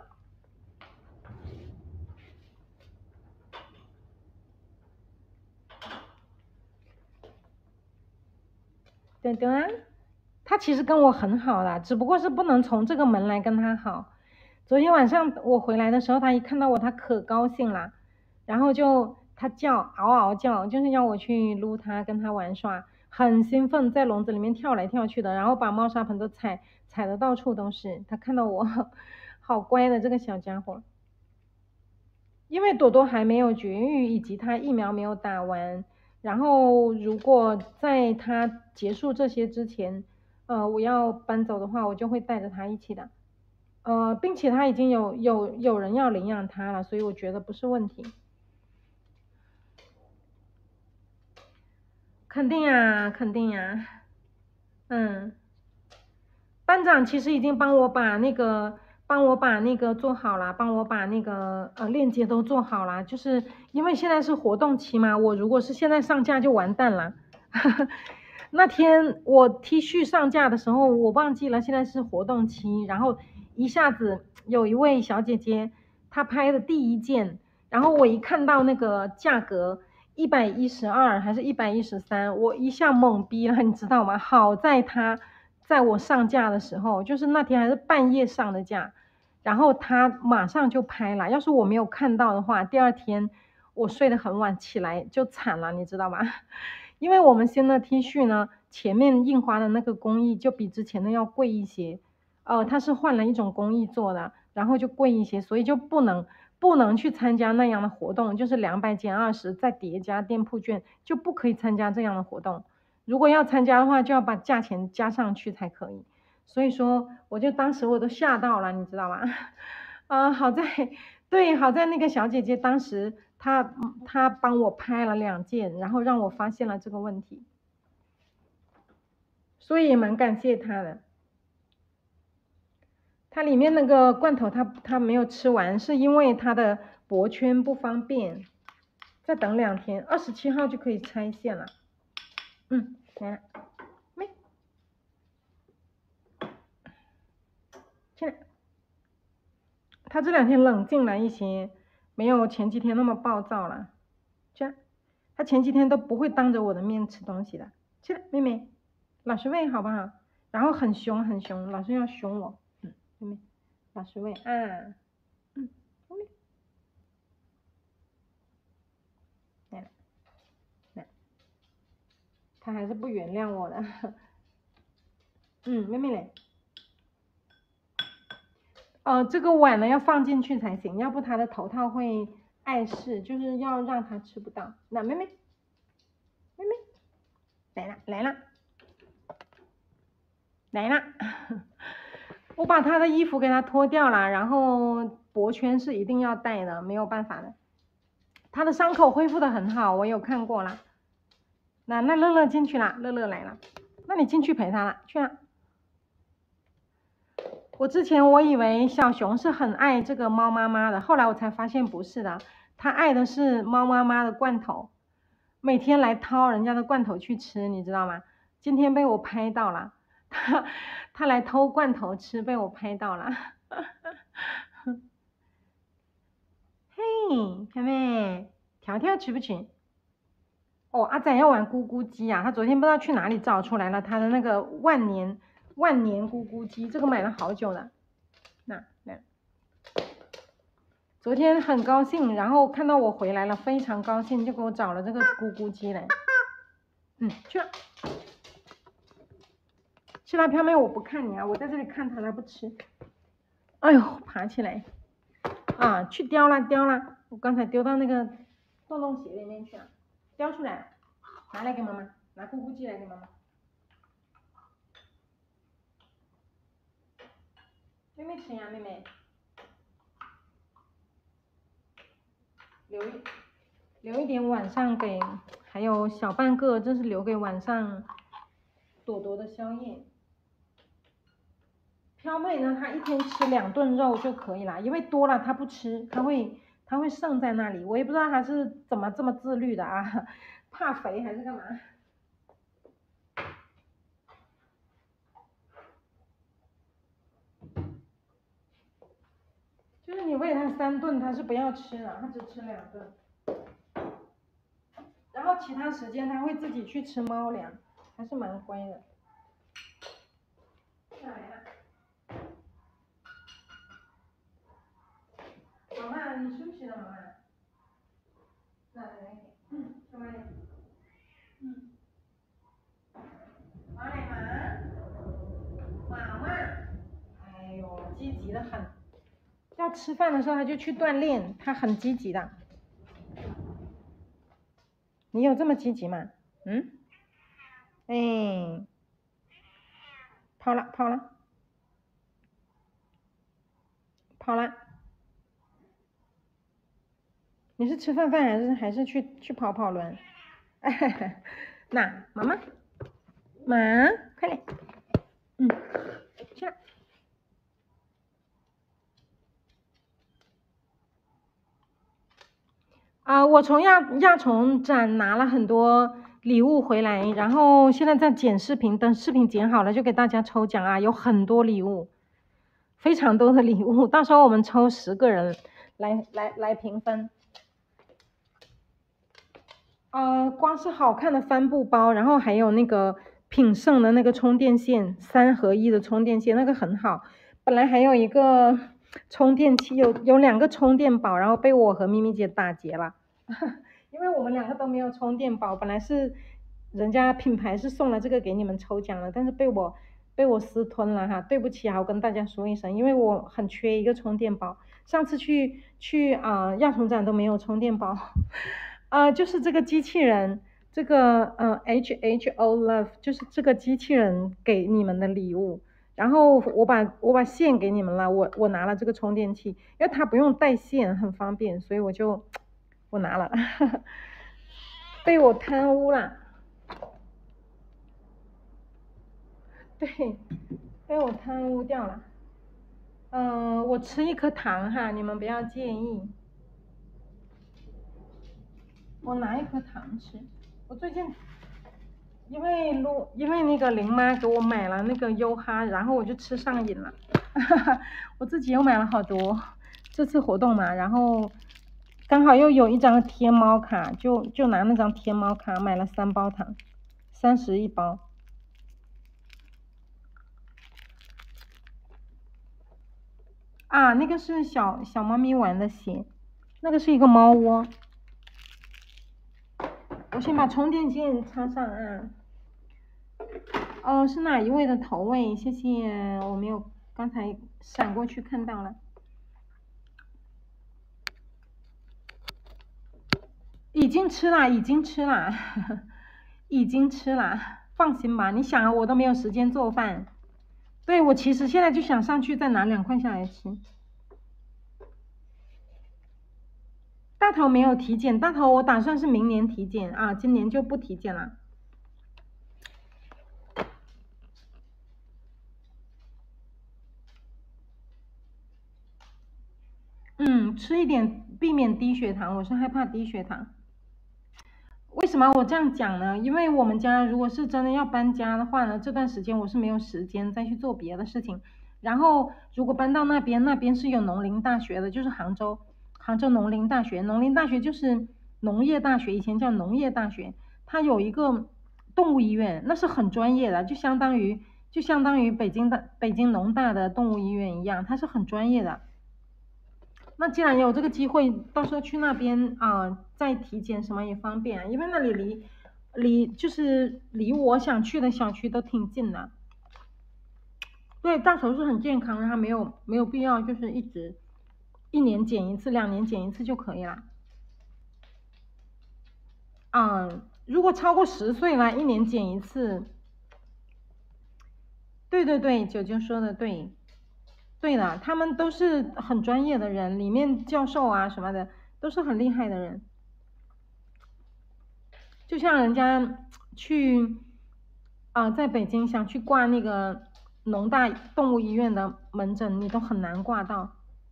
对对，他其实跟我很好的，只不过是不能从这个门来跟他好。昨天晚上我回来的时候，他一看到我，他可高兴了，然后就他叫，嗷嗷叫，就是要我去撸他，跟他玩耍，很兴奋，在笼子里面跳来跳去的，然后把猫砂盆都踩踩的到处都是。他看到我，好乖的这个小家伙。因为朵朵还没有绝育，以及他疫苗没有打完，然后如果在他结束这些之前，呃，我要搬走的话，我就会带着他一起的，呃，并且他已经有有有人要领养他了，所以我觉得不是问题。肯定呀，肯定呀，嗯，班长其实已经帮我把那个。帮我把那个做好了，帮我把那个呃链接都做好了，就是因为现在是活动期嘛，我如果是现在上架就完蛋了， 那天我 T 恤上架的时候，我忘记了现在是活动期，然后一下子有一位小姐姐她拍的第一件，然后我一看到那个价格一百一十二还是一百一十三，我一下懵逼了，你知道吗？好在她在我上架的时候，就是那天还是半夜上的架，然后她马上就拍了，要是我没有看到的话，第二天我睡得很晚，起来就惨了，你知道吗？因为我们新的 T 恤呢，前面印花的那个工艺就比之前的要贵一些，呃，它是换了一种工艺做的，然后就贵一些，所以就不能不能去参加那样的活动，就是两百减二十再叠加店铺券，就不可以参加这样的活动。如果要参加的话，就要把价钱加上去才可以。所以说，我就当时我都吓到了，你知道吗？啊、好在对，好在那个小姐姐当时她她帮我拍了两件，然后让我发现了这个问题，所以也蛮感谢她的。它里面那个罐头它它没有吃完，是因为它的脖圈不方便，再等两天，二十七号就可以拆线了。嗯，来了，没，进来。他这两天冷静了一些，没有前几天那么暴躁了。这样，他前几天都不会当着我的面吃东西的。去了，妹妹，老实喂好不好？然后很凶很凶，老是要凶我。嗯，妹妹，老实喂啊。嗯，妹妹，来了，来，他还是不原谅我的。嗯，妹妹嘞。呃，这个碗呢要放进去才行，要不他的头套会碍事，就是要让他吃不到。那妹妹，妹妹来了来了来了，我把他的衣服给他脱掉了，然后脖圈是一定要戴的，没有办法的。他的伤口恢复的很好，我有看过了。那那乐乐进去了，乐乐来了，那你进去陪他了，去了。我之前我以为小熊是很爱这个猫妈妈的，后来我才发现不是的，它爱的是猫妈妈的罐头，每天来掏人家的罐头去吃，你知道吗？今天被我拍到了，它它来偷罐头吃，被我拍到了。嘿，小妹，条条吃不吃？哦，阿仔要玩咕咕鸡啊，他昨天不知道去哪里找出来了他的那个万年万年咕咕鸡，这个买了好久了。那那，昨天很高兴，然后看到我回来了，非常高兴，就给我找了这个咕咕鸡来。嗯，去了。去了，飘妹，我不看你啊，我在这里看它，它不吃。哎呦，爬起来啊，去叼了叼了，我刚才丢到那个洞洞鞋里面去了，叼出来，拿来给妈妈，拿咕咕鸡来给妈妈。妹妹吃呀，妹妹。留一留一点晚上给，还有小半个，这是留给晚上朵朵的宵夜。飘妹呢，她一天吃两顿肉就可以了，因为多了她不吃，她会她会剩在那里。我也不知道她是怎么这么自律的啊，怕肥还是干嘛？就是你喂它三顿，它是不要吃了，它只吃两顿。然后其他时间它会自己去吃猫粮，还是蛮乖的。下来了，妈妈，你休息了，妈妈。那来来给，嗯，上来。嗯。马来妈，妈妈，哎呦，积极的很。要吃饭的时候他就去锻炼，他很积极的。你有这么积极吗？嗯？哎，跑了跑了跑了。你是吃饭饭还是还是去去跑跑轮？哎，那妈妈，妈，快来，嗯，去了。啊，我从亚亚虫展拿了很多礼物回来，然后现在在剪视频，等视频剪好了就给大家抽奖啊，有很多礼物，非常多的礼物，到时候我们抽十个人来来来评分。呃，光是好看的帆布包，然后还有那个品胜的那个充电线，三合一的充电线，那个很好。本来还有一个充电器，有有两个充电宝，然后被我和咪咪姐打劫了，因为我们两个都没有充电宝。本来是人家品牌是送了这个给你们抽奖的，但是被我被我私吞了哈，对不起啊，我跟大家说一声，因为我很缺一个充电宝。上次去去啊、呃、亚宠展都没有充电宝。呃，就是这个机器人，这个呃 H H O Love，就是这个机器人给你们的礼物。然后我把我把线给你们了，我我拿了这个充电器，因为它不用带线，很方便，所以我就我拿了，被我贪污了，对，被我贪污掉了。嗯、呃，我吃一颗糖哈，你们不要介意。我拿一颗糖吃。我最近因为录，因为那个林妈给我买了那个优哈，然后我就吃上瘾了。我自己又买了好多，这次活动嘛，然后刚好又有一张天猫卡，就就拿那张天猫卡买了三包糖，三十一包。啊，那个是小小猫咪玩的鞋，那个是一个猫窝。我先把充电线插上啊。哦，是哪一位的投喂？谢谢，我没有，刚才闪过去看到了。已经吃了，已经吃了，已经吃了，放心吧。你想啊，我都没有时间做饭。对，我其实现在就想上去再拿两块下来吃。大头没有体检，大头我打算是明年体检啊，今年就不体检了。嗯，吃一点，避免低血糖，我是害怕低血糖。为什么我这样讲呢？因为我们家如果是真的要搬家的话呢，这段时间我是没有时间再去做别的事情。然后如果搬到那边，那边是有农林大学的，就是杭州，杭州农林大学，农林大学就是农业大学，以前叫农业大学，它有一个动物医院，那是很专业的，就相当于就相当于北京的北京农大的动物医院一样，它是很专业的。那既然有这个机会，到时候去那边啊、呃，再体检什么也方便、啊，因为那里离离就是离我想去的小区都挺近的。对，大头是很健康，他没有没有必要就是一直一年检一次，两年检一次就可以了。嗯，如果超过十岁了，一年检一次。对对对，九九说的对。对的，他们都是很专业的人，里面教授啊什么的都是很厉害的人。就像人家去啊、呃，在北京想去挂那个农大动物医院的门诊，你都很难挂到。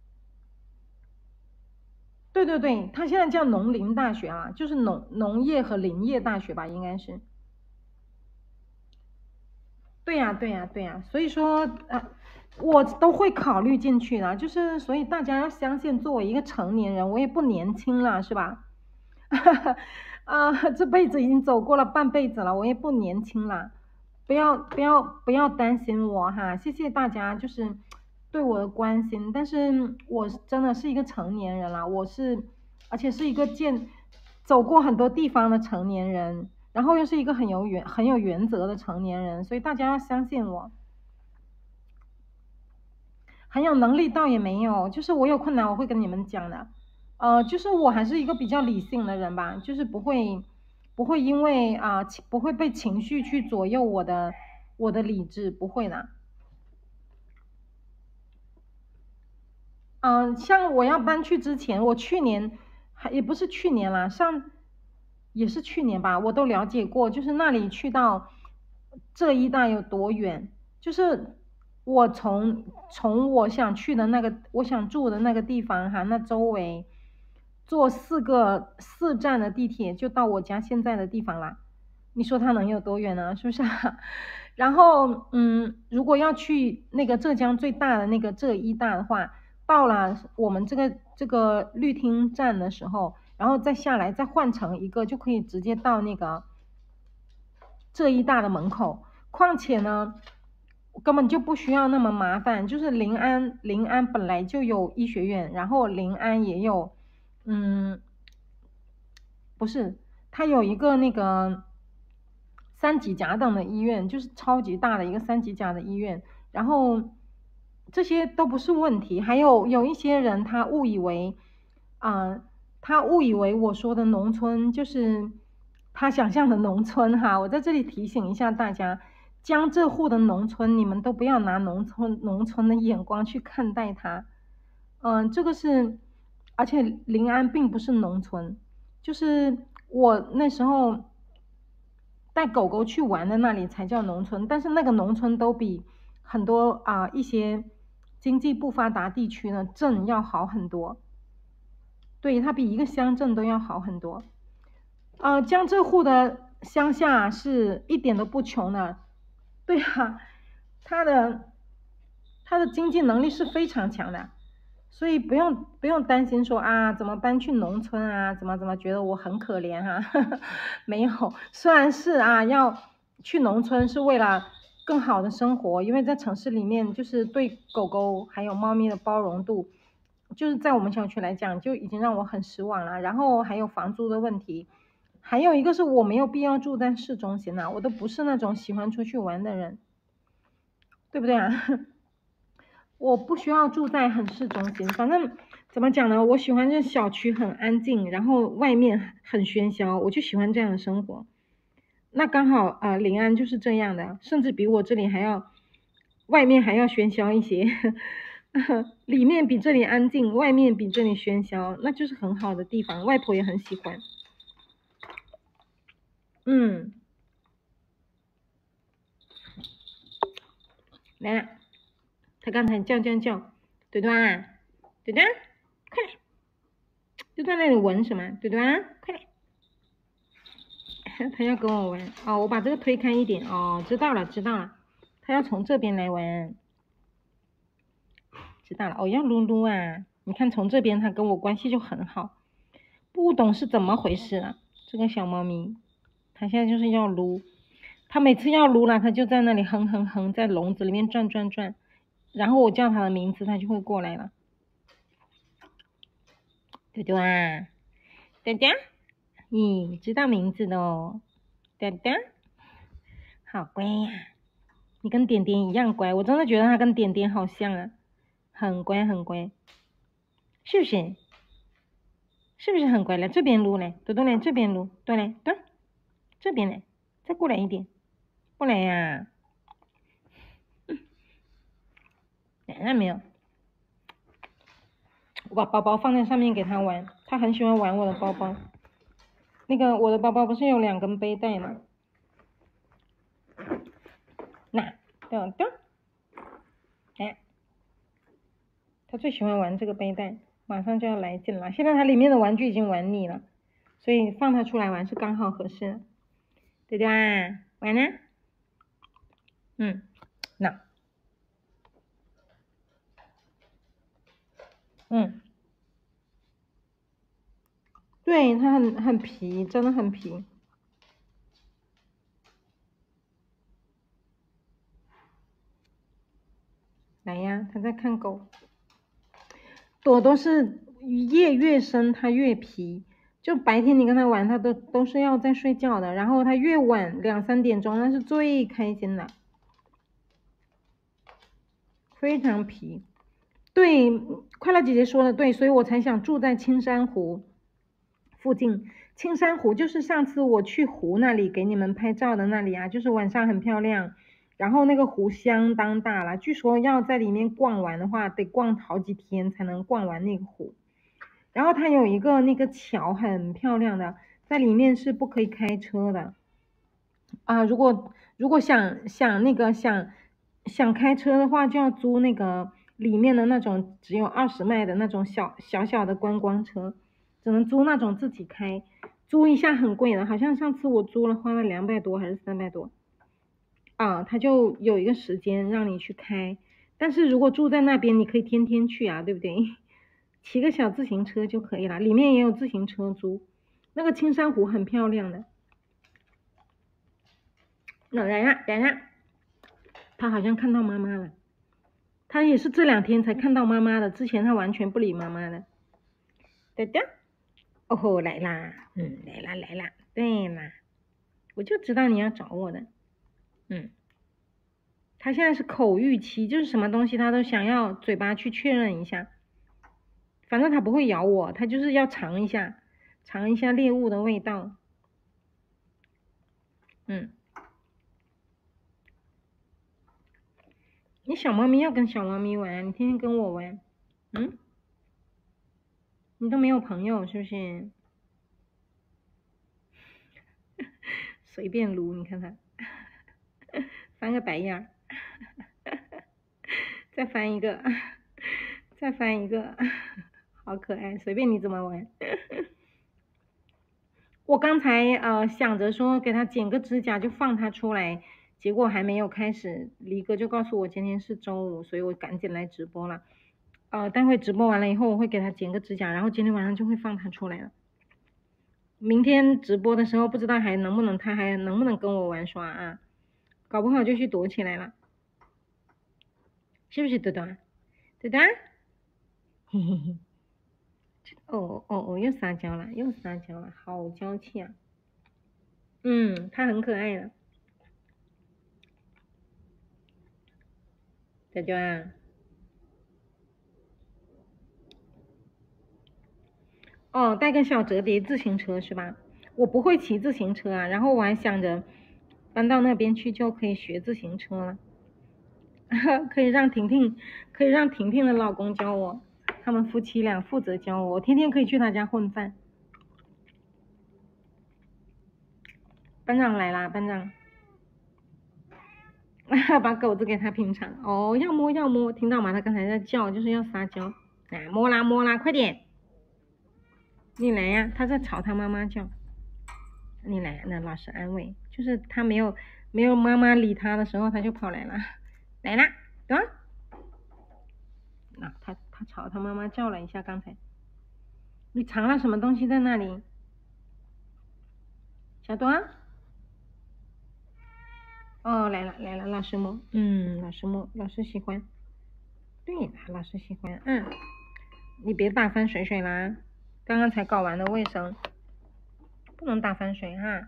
对对对，他现在叫农林大学啊，就是农农业和林业大学吧，应该是。对呀对呀对呀，所以说啊，我都会考虑进去的，就是所以大家要相信，作为一个成年人，我也不年轻了，是吧？啊，这辈子已经走过了半辈子了，我也不年轻了，不要不要不要担心我哈，谢谢大家就是对我的关心，但是我真的是一个成年人了，我是而且是一个见走过很多地方的成年人，然后又是一个很有原很有原则的成年人，所以大家要相信我。很有能力倒也没有，就是我有困难我会跟你们讲的。呃，就是我还是一个比较理性的人吧，就是不会不会因为啊、呃不会被情绪去左右我的我的理智，不会的。嗯、呃像我要搬去之前，我去年还也不是去年啦，上也是去年吧，我都了解过，就是那里去到这一带有多远，就是我从从我想去的那个我想住的那个地方哈，那周围坐四个四站的地铁就到我家现在的地方啦。 你说它能有多远呢？是不是啊？然后，嗯，如果要去那个浙江最大的那个浙医大的话，到了我们这个这个绿汀站的时候，然后再下来，再换乘一个，就可以直接到那个浙医大的门口。况且呢，根本就不需要那么麻烦，就是临安，临安本来就有医学院，然后临安也有，嗯，不是，它有一个那个三级甲等的医院，就是超级大的一个三级甲的医院，然后这些都不是问题。还有有一些人他误以为，啊、呃他误以为我说的农村就是他想象的农村哈。我在这里提醒一下大家，江浙沪的农村，你们都不要拿农村农村的眼光去看待它。嗯、这个是，而且临安并不是农村，就是我那时候带狗狗去玩的那里才叫农村，但是那个农村都比很多啊、一些经济不发达地区的镇要好很多，对，它比一个乡镇都要好很多。呃，江浙沪的乡下是一点都不穷的，对啊，他的他的经济能力是非常强的，所以不用不用担心说啊怎么搬去农村啊，怎么怎么觉得我很可怜哈、没有，虽然是啊要去农村是为了更好的生活，因为在城市里面就是对狗狗还有猫咪的包容度，就是在我们小区来讲就已经让我很失望了，然后还有房租的问题。还有一个是我没有必要住在市中心啊，我都不是那种喜欢出去玩的人，对不对啊？我不需要住在很市中心，反正怎么讲呢，我喜欢这小区很安静，然后外面很喧嚣，我就喜欢这样的生活。那刚好呃，临安就是这样的，甚至比我这里还要，外面还要喧嚣一些，里面比这里安静，外面比这里喧嚣，那就是很好的地方，外婆也很喜欢。嗯，来了，他刚才叫叫叫，对对啊，对对啊，快来，就在那里闻什么？对对啊，快来，他要跟我玩哦，我把这个推开一点哦，知道了知道了，他要从这边来玩，知道了哦，要撸撸啊，你看从这边他跟我关系就很好，不懂是怎么回事了，这个小猫咪，它现在就是要撸，它每次要撸了，它就在那里哼哼哼，在笼子里面转转转，然后我叫它的名字，它就会过来了。对对啊，呆呆，咦，知道名字的哦，呆呆，好乖呀，你跟点点一样乖，我真的觉得它跟点点好像啊，很乖很乖，是不是？是不是很乖？来这边撸来，多多来这边撸，对来，对，这边来，再过来一点，过来呀，嗯，来了没有？我把包包放在上面给他玩，他很喜欢玩我的包包。那个我的包包不是有两根背带吗？那，等等，哎，他最喜欢玩这个背带，马上就要来劲了。现在它里面的玩具已经玩腻了，所以放它出来玩是刚好合适。对对啊，玩呢？嗯，那，嗯，对，它很很皮，真的很皮。来呀，他在看狗。朵朵是夜越深它越皮，就白天你跟它玩，它都都是要在睡觉的，然后它越晚两三点钟，那是最开心的，非常皮。对，快乐姐姐说的对，所以我才想住在青山湖附近。青山湖就是上次我去湖那里给你们拍照的那里啊，就是晚上很漂亮，然后那个湖相当大了，据说要在里面逛完的话，得逛好几天才能逛完那个湖。然后它有一个那个桥很漂亮的，在里面是不可以开车的啊。如果如果想想那个想想开车的话，就要租那个里面的那种只有二十迈的那种小小小的观光车，只能租那种自己开。 租一下很贵的，好像上次我租了花了两百多还是三百多。啊，他就有一个时间让你去开，但是如果住在那边，你可以天天去啊，对不对？骑个小自行车就可以了，里面也有自行车租。那个青山湖很漂亮的。那来呀来呀，他好像看到妈妈了，他也是这两天才看到妈妈的，之前他完全不理妈妈的。对的，哦吼，来啦，嗯，来啦来啦，对啦，我就知道你要找我的，嗯。他现在是口欲期，就是什么东西他都想要嘴巴去确认一下。反正他不会咬我，他就是要尝一下，尝一下猎物的味道。嗯，你小猫咪要跟小猫咪玩，你天天跟我玩，嗯，你都没有朋友是不是？随便撸，你看他，翻个白眼儿，再翻一个，再翻一个，好可爱，随便你怎么玩。我刚才呃想着说给他剪个指甲就放他出来，结果还没有开始，黎哥就告诉我今天是周五，所以我赶紧来直播了。呃，待会直播完了以后我会给他剪个指甲，然后今天晚上就会放他出来了。明天直播的时候不知道还能不能，他还能不能跟我玩耍啊？搞不好就去躲起来了，是不是多多？多多？嘿嘿嘿。哦哦哦，又撒娇了，又撒娇了，好娇气啊！嗯，它很可爱的。娇娇啊，哦，带个小折叠自行车是吧？我不会骑自行车啊，然后我还想着搬到那边去就可以学自行车了，可以让婷婷，可以让婷婷的老公教我，他们夫妻俩负责教我，我天天可以去他家混饭。班长来啦，班长，把狗子给他品尝。哦，要摸要摸，听到吗？他刚才在叫，就是要撒娇。来摸啦摸啦，快点！你来呀，他在吵他妈妈叫。你来，那老师安慰，就是他没有没有妈妈理他的时候，他就跑来了。来啦，啊！那、啊、他他吵他妈妈叫了一下，刚才。你藏了什么东西在那里？小多？哦，来了来了，老师摸，嗯，老师摸，老师喜欢。对了，老师喜欢，嗯。你别打翻水水啦，刚刚才搞完的卫生，不能打翻水哈。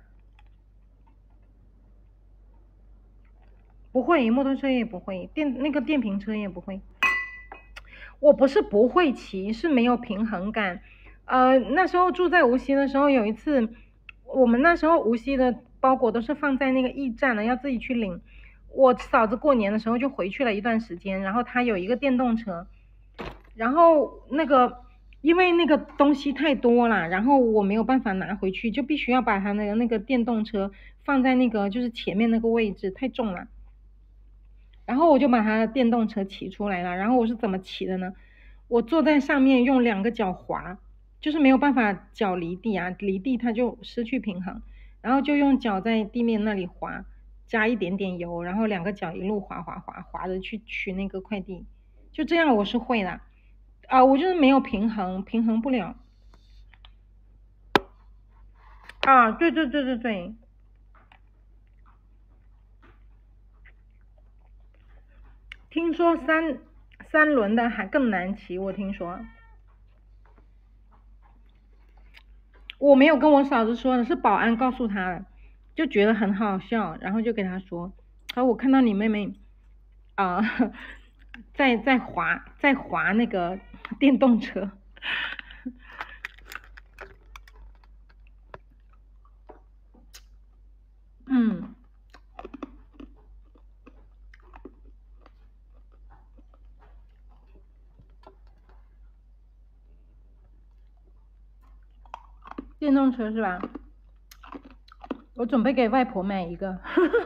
不会，摩托车也不会，电那个电瓶车也不会。我不是不会骑，是没有平衡感。呃，那时候住在无锡的时候，有一次，我们那时候无锡的包裹都是放在那个驿站的，要自己去领。我嫂子过年的时候就回去了一段时间，然后她有一个电动车，然后那个因为那个东西太多了，然后我没有办法拿回去，就必须要把她那个那个电动车放在那个就是前面那个位置，太重了。然后我就把他的电动车骑出来了，然后我是怎么骑的呢？我坐在上面用两个脚滑，就是没有办法脚离地啊，离地它就失去平衡，然后就用脚在地面那里滑，加一点点油，然后两个脚一路滑滑滑滑着去取那个快递，就这样我是会的，啊，我就是没有平衡，平衡不了。啊，对对对对对。听说三三轮的还更难骑，我听说。我没有跟我嫂子说的，是保安告诉他的，就觉得很好笑，然后就给他说，他说我看到你妹妹啊、呃，在在滑在滑那个电动车。嗯。电动车是吧？我准备给外婆买一个。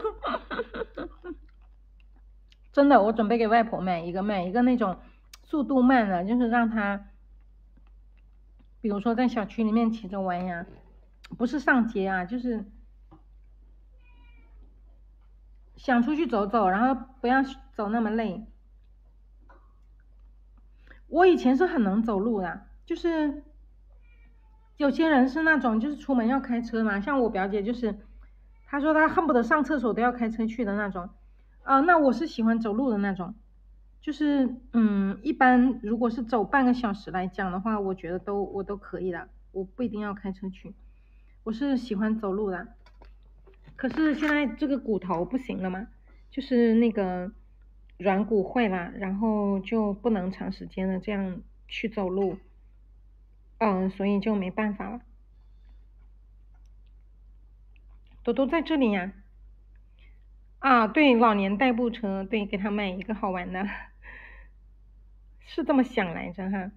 真的，我准备给外婆买一个，买一个那种速度慢的，就是让她，比如说在小区里面骑着玩呀， 不是上街啊，就是想出去走走，然后不要走那么累。我以前是很能走路的，就是有些人是那种就是出门要开车嘛，像我表姐就是，她说她恨不得上厕所都要开车去的那种。啊、呃，那我是喜欢走路的那种，就是嗯，一般如果是走半个小时来讲的话，我觉得都我都可以的，我不一定要开车去，我是喜欢走路的。可是现在这个骨头不行了嘛，就是那个软骨坏了，然后就不能长时间的这样去走路，嗯，所以就没办法了。多多在这里呀、啊，对，老年代步车，对，给他买一个好玩的，是这么想来着哈。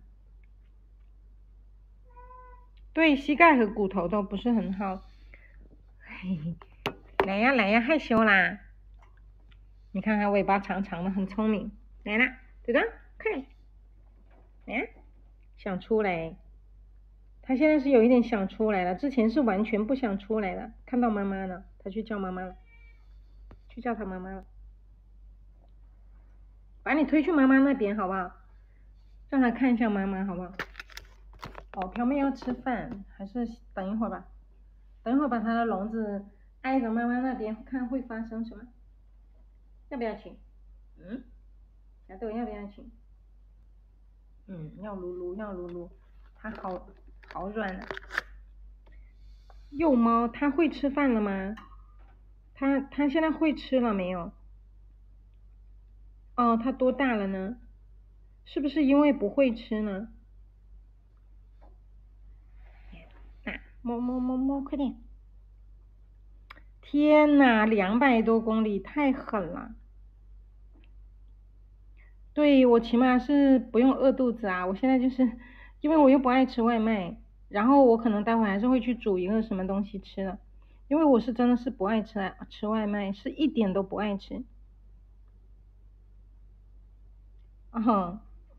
对，膝盖和骨头都不是很好。嘿嘿，来呀来呀，害羞啦！你看看尾巴长长的，很聪明。来啦，对的，快点，来，想出来。他现在是有一点想出来了，之前是完全不想出来的。看到妈妈了，他去叫妈妈了，去叫他妈妈了。把你推去妈妈那边好不好？让他看一下妈妈好不好？哦，飘妹要吃饭，还是等一会儿吧。等一会儿把他的笼子挨着妈妈那边，看会发生什么。要不要亲？嗯，小豆要不要亲？嗯，要噜噜要噜噜，它好好软啊。幼猫它会吃饭了吗？它它现在会吃了没有？哦，它多大了呢？是不是因为不会吃呢？啊，摸摸摸摸，快点！天呐，两百多公里，太狠了！对，我起码是不用饿肚子啊，我现在就是因为我又不爱吃外卖，然后我可能待会还是会去煮一个什么东西吃的，因为我是真的是不爱吃吃外卖，是一点都不爱吃。嗯，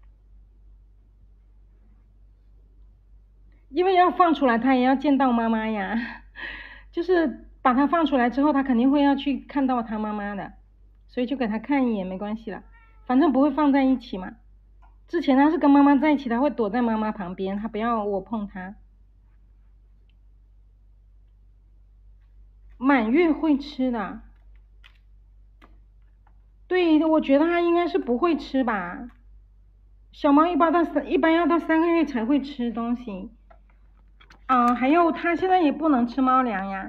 因为要放出来，它也要见到妈妈呀，就是把它放出来之后，它肯定会要去看到它妈妈的，所以就给它看一眼没关系了，反正不会放在一起嘛。之前它是跟妈妈在一起，它会躲在妈妈旁边，它不要我碰它。满月会吃的，对，我觉得它应该是不会吃吧。小猫一般到三，一般要到三个月才会吃东西。啊，还有它现在也不能吃猫粮呀。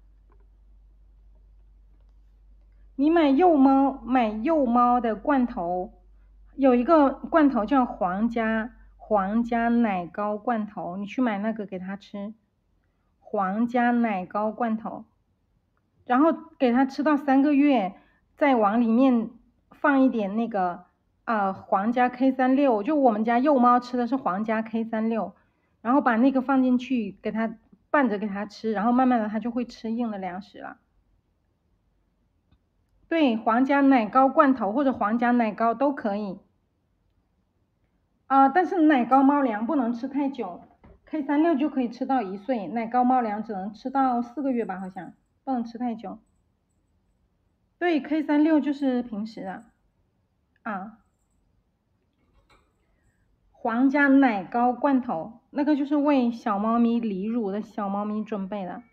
你买幼猫，买幼猫的罐头，有一个罐头叫皇家皇家奶膏罐头，你去买那个给它吃。皇家奶膏罐头，然后给它吃到三个月，再往里面放一点那个啊皇家 K 三六，就我们家幼猫吃的是皇家 K 三六，然后把那个放进去给它拌着给它吃，然后慢慢的它就会吃硬的粮食了。对，皇家奶膏罐头或者皇家奶膏都可以啊、呃，但是奶膏猫粮不能吃太久 ，K 三六就可以吃到一岁，奶膏猫粮只能吃到四个月吧，好像不能吃太久。对 ，K 三六就是平时的啊，皇家奶膏罐头那个就是为小猫咪离乳的小猫咪准备的。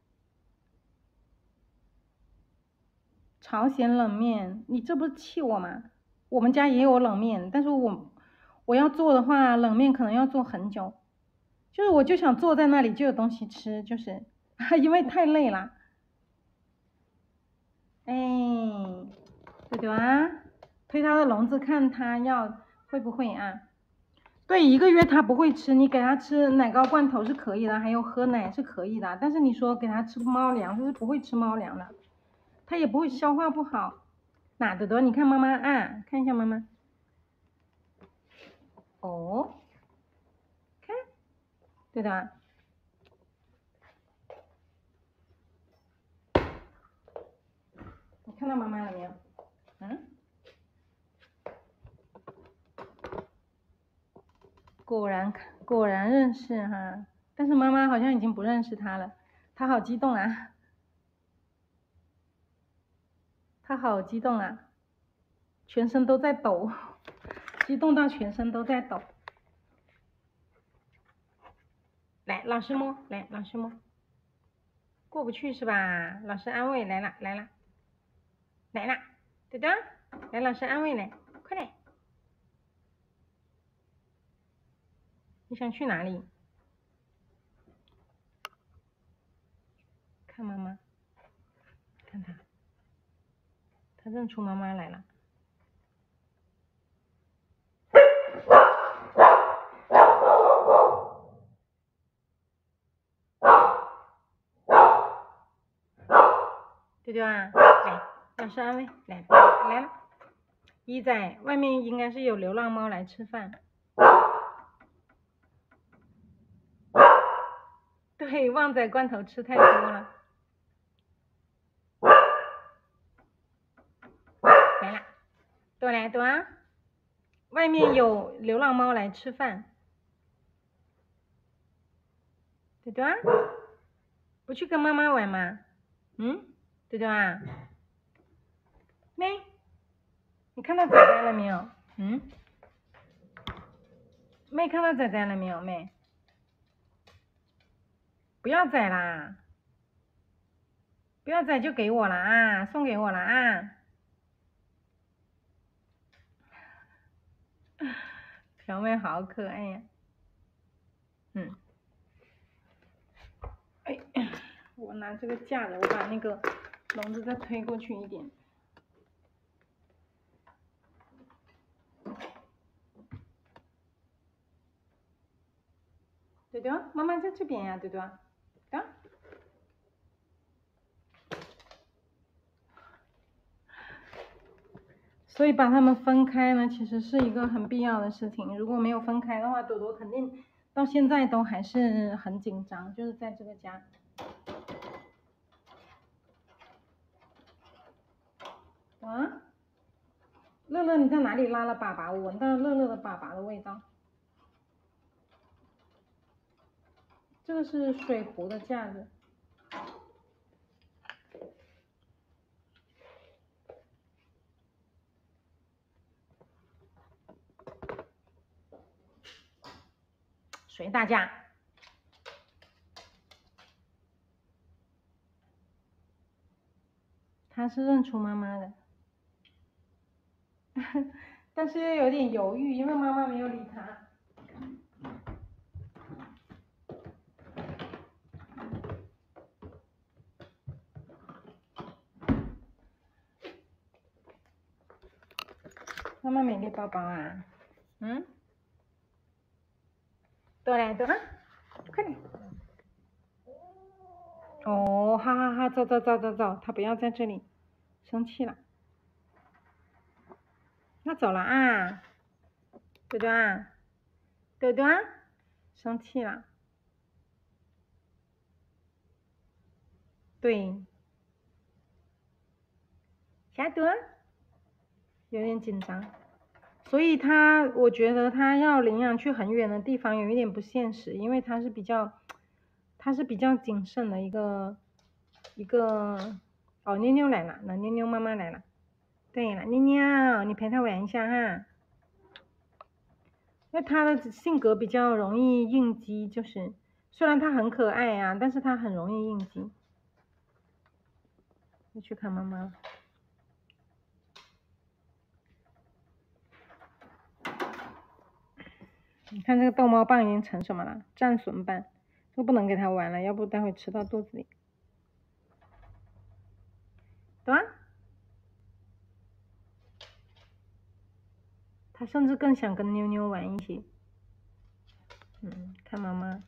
朝鲜冷面，你这不是气我吗？我们家也有冷面，但是我我要做的话，冷面可能要做很久。就是我就想坐在那里就有东西吃，就是因为太累了。哎，对对啊，推它的笼子看它要会不会啊？对，一个月它不会吃，你给它吃奶膏罐头是可以的，还有喝奶是可以的，但是你说给它吃猫粮，它是不会吃猫粮的，它也不会消化不好。哪得得？你看妈妈啊，看一下妈妈。哦，看，对的。你看到妈妈了没有？嗯？果然果然认识哈。 但是妈妈好像已经不认识他了，他好激动啊，他好激动啊，全身都在抖，激动到全身都在抖。来，老师摸，来，老师摸，过不去是吧？老师安慰，来了，来了，来了，对的，来，老师安慰来，快点。你想去哪里？看妈妈，看他，他认出妈妈来了。丢丢啊，来，老师安慰，来，来了。一仔，外面应该是有流浪猫来吃饭。对，旺仔罐头吃太多了。来了，多来多啊！外面有流浪猫来吃饭。对对啊，不去跟妈妈玩吗？嗯，对对啊。妹，你看到仔仔了没有？嗯，妹看到仔仔了没有？妹，不要仔啦，不要仔就给我了啊，送给我了啊。小妹好可爱呀。嗯。哎，我拿这个架子，我把那个笼子再推过去一点。对对，妈妈在这边呀，对对，对。所以把它们分开呢，其实是一个很必要的事情。如果没有分开的话，朵朵肯定到现在都还是很紧张，就是在这个家。啊，乐乐，你在哪里拉了粑粑？我闻到乐乐的粑粑的味道。这个是水壶的架子。随大家。他是认出妈妈的，但是又有点犹豫，因为妈妈没有理他。妈妈没给包包啊？嗯？多来多啊，快点。哦，好好好，走走走走走，他不要在这里，生气了。那走了啊，朵朵啊，朵朵啊，生气了。对，小朵有点紧张，所以他，我觉得他要领养去很远的地方有一点不现实，因为他是比较，他是比较谨慎的一个一个。哦，妞妞来了，那妞妞妈妈来了。对了，妞妞，你陪他玩一下哈。因为他的性格比较容易应激，就是虽然他很可爱呀、啊，但是他很容易应激。你去看妈妈。你看这个逗猫棒已经成什么了？战损棒，这个不能给他玩了，要不待会吃到肚子里。对吧？他甚至更想跟妞妞玩一些。嗯，看妈妈。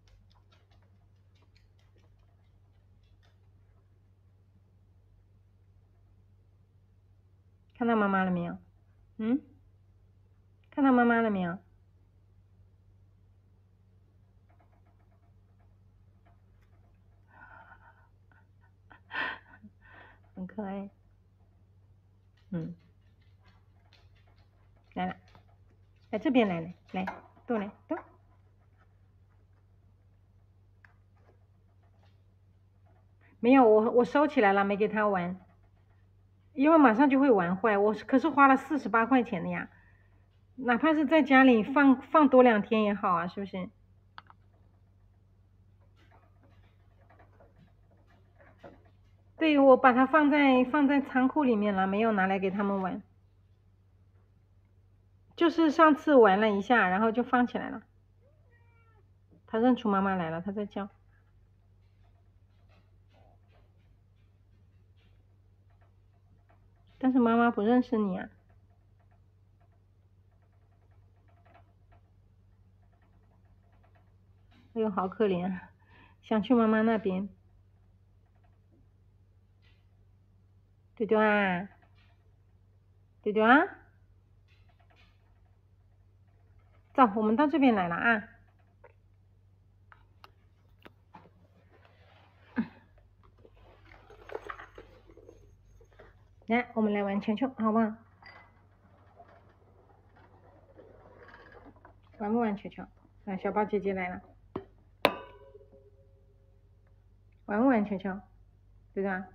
看到妈妈了没有？嗯？看到妈妈了没有？很可爱。嗯。来了，来这边来来来，都来都。 没有，我我收起来了，没给他玩，因为马上就会玩坏。我可是花了四十八块钱的呀，哪怕是在家里放放多两天也好啊，是不是？对，我把它放在放在仓库里面了，没有拿来给他们玩。就是上次玩了一下，然后就放起来了。他认出妈妈来了，他在叫。但是妈妈不认识你啊。哎呦，好可怜啊，想去妈妈那边。丢丢啊，丢丢啊，走，我们到这边来了啊。来，我们来玩球球，好不好？玩不玩球球？来，小宝姐姐来了。玩不玩球球？对吧？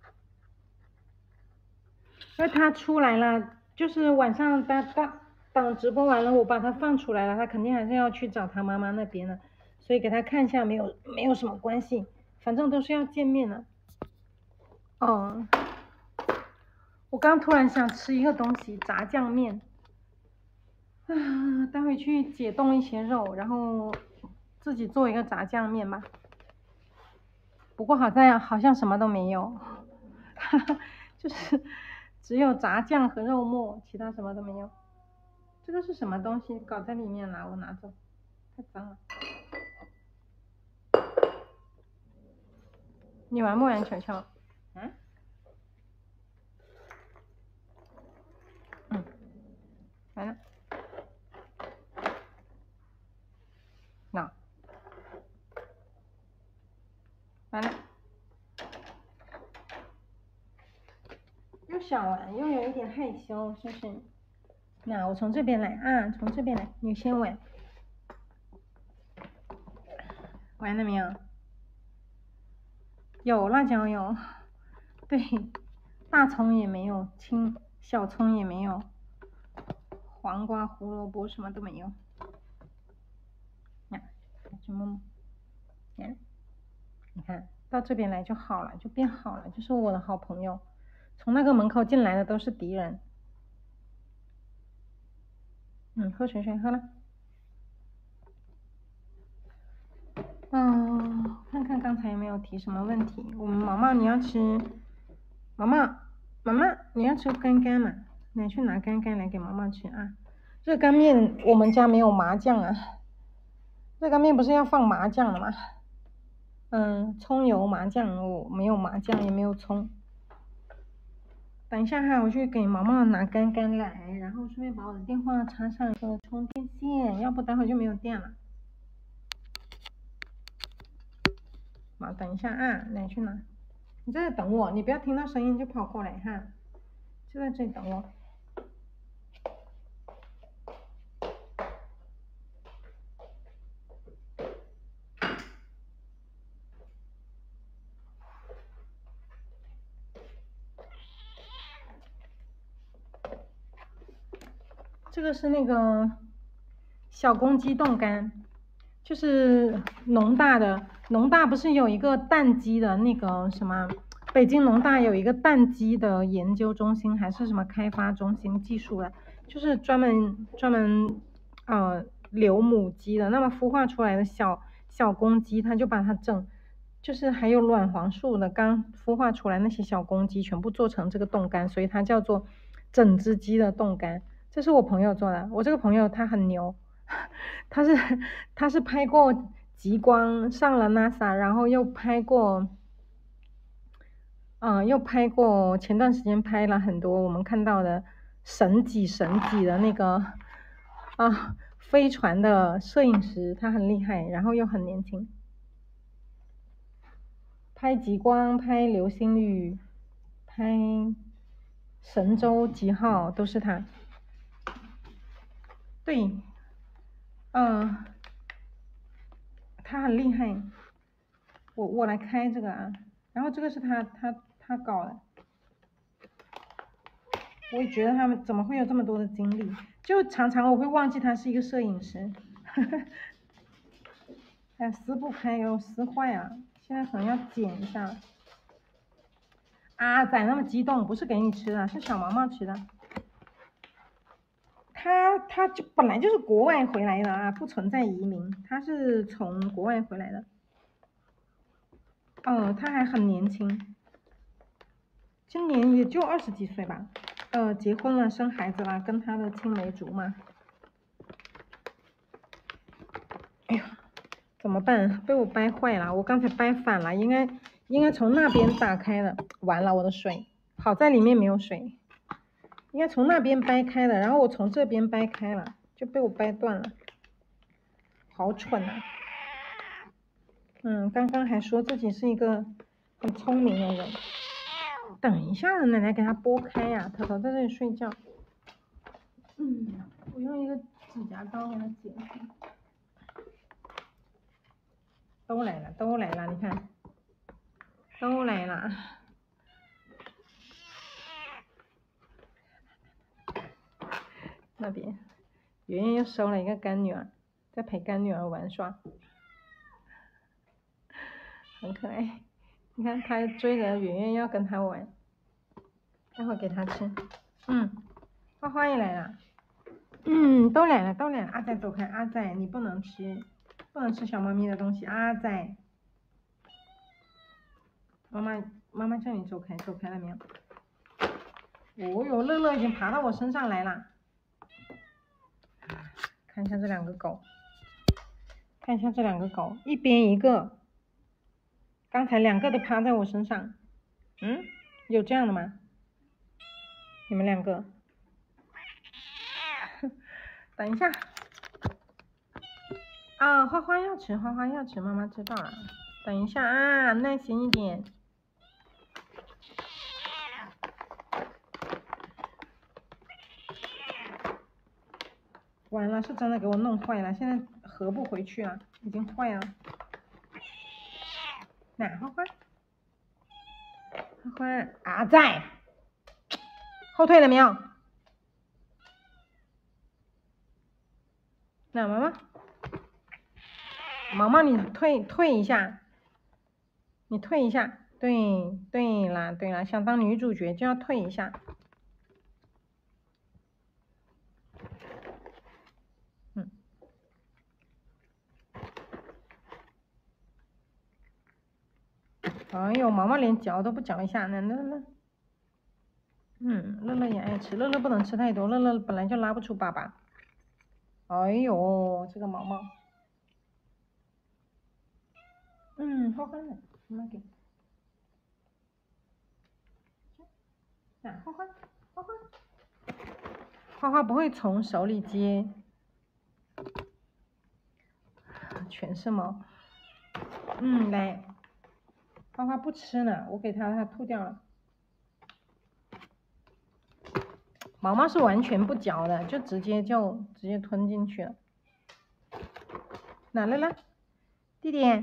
因为他出来了，就是晚上他他等直播完了，我把他放出来了，他肯定还是要去找他妈妈那边的，所以给他看一下，没有没有什么关系，反正都是要见面的。哦，我刚突然想吃一个东西，炸酱面。啊，待会去解冻一些肉，然后自己做一个炸酱面吧。不过好像好像什么都没有，哈哈，就是只有炸酱和肉末，其他什么都没有。这个是什么东西？搞在里面了，我拿走，太脏了。你玩不玩球球？嗯？嗯，完了。那，完了。又想玩，又有一点害羞，是不是？那我从这边来啊，从这边来，你先玩。玩了没有？有辣椒有，对，大葱也没有，青小葱也没有，黄瓜、胡萝卜什么都没有。呀，什么？呀，你看到这边来就好了，就变好了，就是我的好朋友。从那个门口进来的都是敌人。嗯，喝水水喝了。嗯，看看刚才有没有提什么问题。我们毛毛你要吃，毛毛毛毛你要吃干干嘛？来去拿干干来给毛毛吃啊。热干面我们家没有麻酱啊。热干面不是要放麻酱的吗？嗯，葱油麻酱我没有麻酱也没有葱。等一下哈，我去给毛毛拿干干来，然后顺便把我的电话插上一个充电线，要不待会就没有电了。好，等一下啊，来去拿。你在这等我，你不要听到声音就跑过来哈，就在这里等我。这个是那个小公鸡冻干，就是农大的，农大不是有一个蛋鸡的那个什么？北京农大有一个蛋鸡的研究中心，还是什么开发中心技术的，就是专门专门呃留母鸡的，那么孵化出来的小小公鸡，它就把它整，就是还有卵黄素的，刚孵化出来那些小公鸡全部做成这个冻干，所以它叫做整只鸡的冻干。这是我朋友做的，我这个朋友他很牛，他是他是拍过极光，上了 NASA， 然后又拍过。嗯，又拍过，前段时间拍了很多我们看到的神几神几的那个啊飞船的摄影师，他很厉害，然后又很年轻，拍极光、拍流星雨、拍神舟几号都是他。对，嗯，他很厉害。我我来开这个啊。 然后这个是他他他搞的，我也觉得他们怎么会有这么多的精力，就常常我会忘记他是一个摄影师，哎，撕不开又撕坏了，现在可能要剪一下。阿仔那么激动，不是给你吃的，是小毛毛吃的。他他就本来就是国外回来的啊，不存在移民，他是从国外回来的。哦，他还很年轻，今年也就二十几岁吧。呃，结婚了，生孩子了，跟他的青梅竹马。哎呀，怎么办？被我掰坏了，我刚才掰反了，应该应该从那边打开的。完了，我的水，好在里面没有水，应该从那边掰开的，然后我从这边掰开了，就被我掰断了，好蠢啊！嗯，刚刚还说自己是一个很聪明的人。等一下，奶奶给他拨开呀、啊，头头在这里睡觉。嗯，我用一个指甲刀给他剪开。都来了，都来了，你看，都来了。那边，圆圆又收了一个干女儿，在陪干女儿玩耍，很可爱。你看，他追着圆圆要跟他玩，待会给他吃。嗯，花花也来了。嗯，都来了，都来了。阿仔走开，阿仔你不能吃，不能吃小猫咪的东西。阿仔，妈妈妈妈叫你走开，走开了没有？哦哟，乐乐已经爬到我身上来了。看一下这两个狗，看一下这两个狗，一边一个。刚才两个都趴在我身上。嗯，有这样的吗？你们两个。等一下。啊，花花要吃，花花要吃，妈妈知道了。等一下啊，耐心一点。完了，是真的给我弄坏了，现在合不回去了，已经坏了。哪花花？花花啊，在。后退了没有？那毛毛，毛毛你退退一下，你退一下。对对啦对啦，想当女主角就要退一下。嗯。哎呦，毛毛连嚼都不嚼一下，那那那。嗯，乐乐也爱吃，乐乐不能吃太多，乐乐本来就拉不出粑粑。哎呦，这个毛毛。嗯，花花呢？妈妈给。啊，花花，花花。花花不会从手里接。全是毛。嗯，来。花花不吃呢，我给它，它吐掉了。毛毛是完全不嚼的，就直接就直接吞进去了。哪来了？弟弟，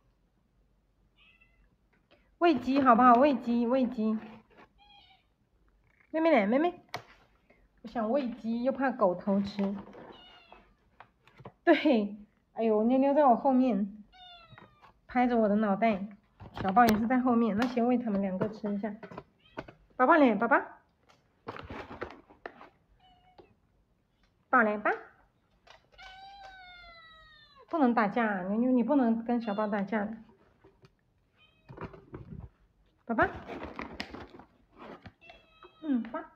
喂鸡好不好？喂鸡，喂鸡。妹妹呢？妹妹，我想喂鸡，又怕狗偷吃。对，哎呦，妞妞在我后面，拍着我的脑袋。小宝也是在后面，那先喂他们两个吃一下。宝宝呢？宝宝，宝来吧。不能打架，妞妞，你不能跟小宝打架的。宝宝，嗯，吧。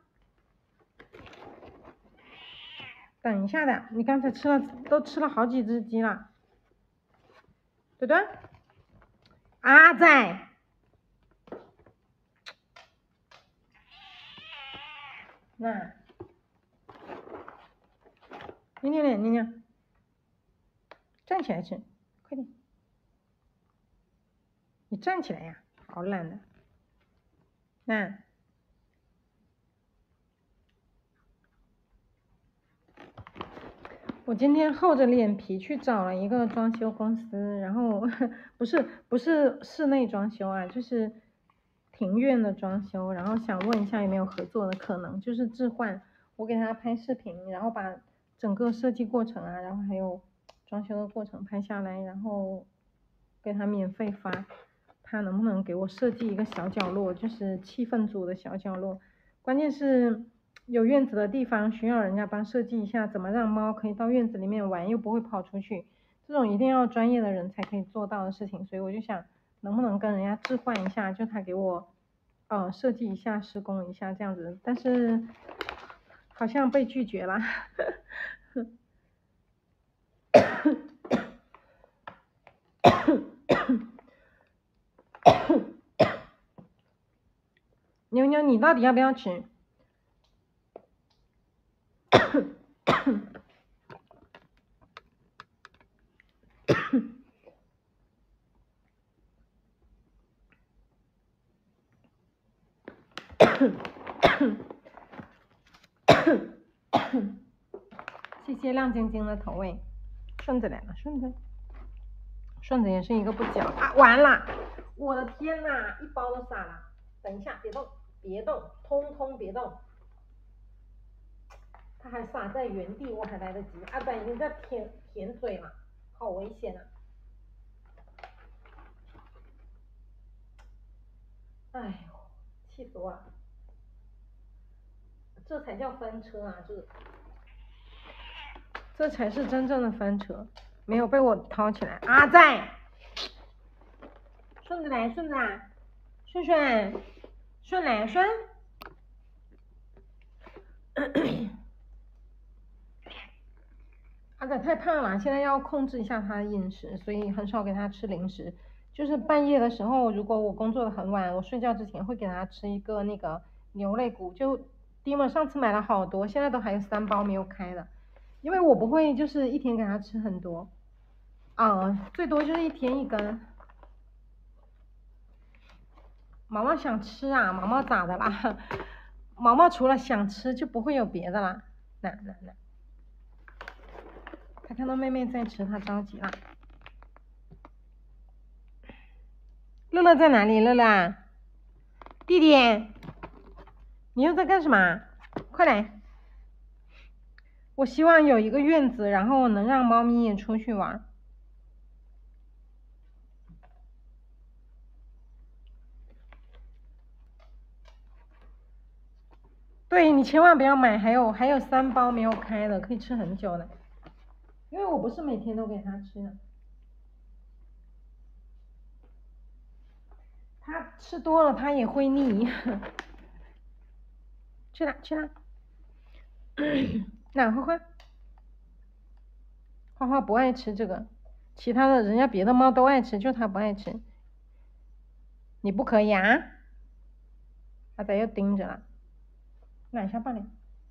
等一下的，你刚才吃了，都吃了好几只鸡了，对不对？阿仔，那，妞妞呢？妞妞，站起来吃，快点。你站起来呀，好懒的。那， 我今天厚着脸皮去找了一个装修公司，然后不是不是室内装修啊，就是庭院的装修，然后想问一下有没有合作的可能，就是置换，我给他拍视频，然后把整个设计过程啊，然后还有装修的过程拍下来，然后给他免费发，他能不能给我设计一个小角落，就是气氛组的小角落，关键是。有院子的地方需要人家帮设计一下，怎么让猫可以到院子里面玩又不会跑出去，这种一定要专业的人才可以做到的事情，所以我就想能不能跟人家置换一下，就他给我呃设计一下施工一下这样子，但是好像被拒绝了。妞妞，你到底要不要吃？谢谢亮晶晶的投喂，顺子来了，顺子，顺子也是一个不讲啊！完了，我的天哪，一包都洒了！等一下，别动，别动，通通别动。它还洒在原地，我还来得及。阿仔已经在舔舔嘴了，好危险啊！哎呦，气死我了！这才叫翻车啊！这，这才是真正的翻车，没有被我掏起来。阿仔，顺子来，顺子啊，顺顺，顺来顺。阿仔太胖了，现在要控制一下他的饮食，所以很少给他吃零食。就是半夜的时候，如果我工作的很晚，我睡觉之前会给他吃一个那个牛肋骨，就迪蒙上次买了好多，现在都还有三包没有开的，因为我不会就是一天给他吃很多，啊，最多就是一天一根。毛毛想吃啊，毛毛咋的啦？毛毛除了想吃就不会有别的啦，来来来。他看到妹妹在吃，他着急了。乐乐在哪里？乐乐，弟弟，你又在干什么？快来！我希望有一个院子，然后能让猫咪也出去玩。对，你千万不要买，还有还有三包没有开的，可以吃很久的。因为我不是每天都给它吃的。它吃多了它也会腻。去啦去啦。那花花，花花不爱吃这个，其他的人家别的猫都爱吃，就它不爱吃。你不可以啊？阿仔又盯着了，拿一下吧你。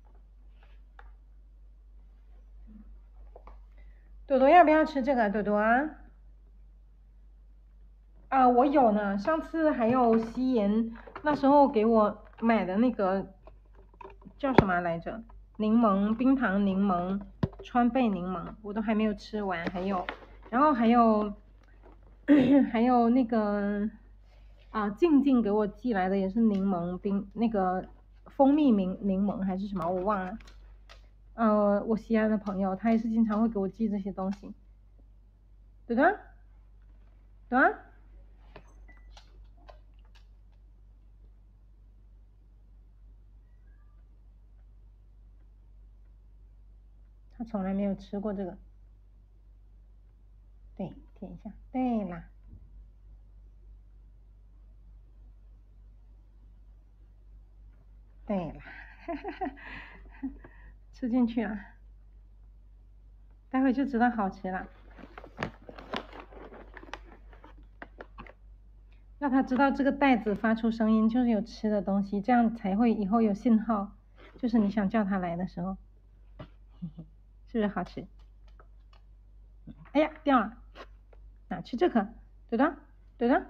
朵朵要不要吃这个？朵朵啊？啊，我有呢，上次还有夕颜那时候给我买的那个叫什么来着？柠檬冰糖柠檬川贝柠檬，我都还没有吃完，还有，然后还有还有那个啊静静给我寄来的也是柠檬冰那个蜂蜜柠柠檬还是什么我忘了，呃我西安的朋友他也是经常会给我寄这些东西，对的，对啊。他从来没有吃过这个，对，舔一下，对啦，对啦，哈哈哈，吃进去了，待会就知道好吃了。让他知道这个袋子发出声音就是有吃的东西，这样才会以后有信号，就是你想叫他来的时候，是不是好吃？哎呀，掉了，哪去这颗？对的，对的，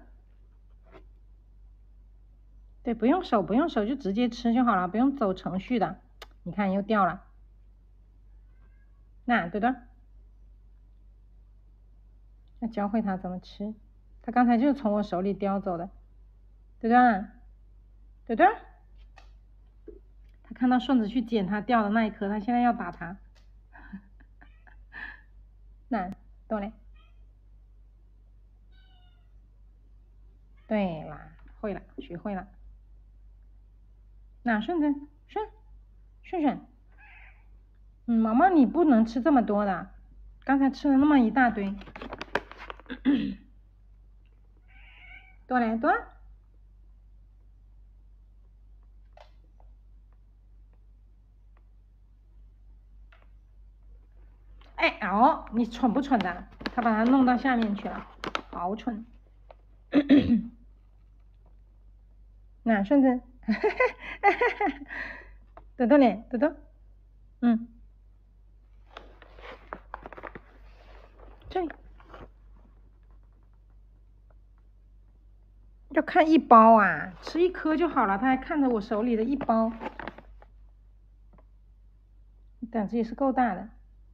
对，不用手，不用手就直接吃就好了，不用走程序的。你看又掉了， 那对的，要教会他怎么吃。他刚才就是从我手里叼走的，对的，对的。他看到顺子去捡他掉的那一颗，他现在要打他。那懂嘞？对啦，会了，学会了。那顺子，顺，顺顺，嗯，毛毛你不能吃这么多的，刚才吃了那么一大堆。多嘞多。哎哦，你蠢不蠢的？他把它弄到下面去了，好蠢。那顺子，豆豆嘞，豆豆，嗯，这里要看一包啊，吃一颗就好了。他还看着我手里的一包，胆子也是够大的。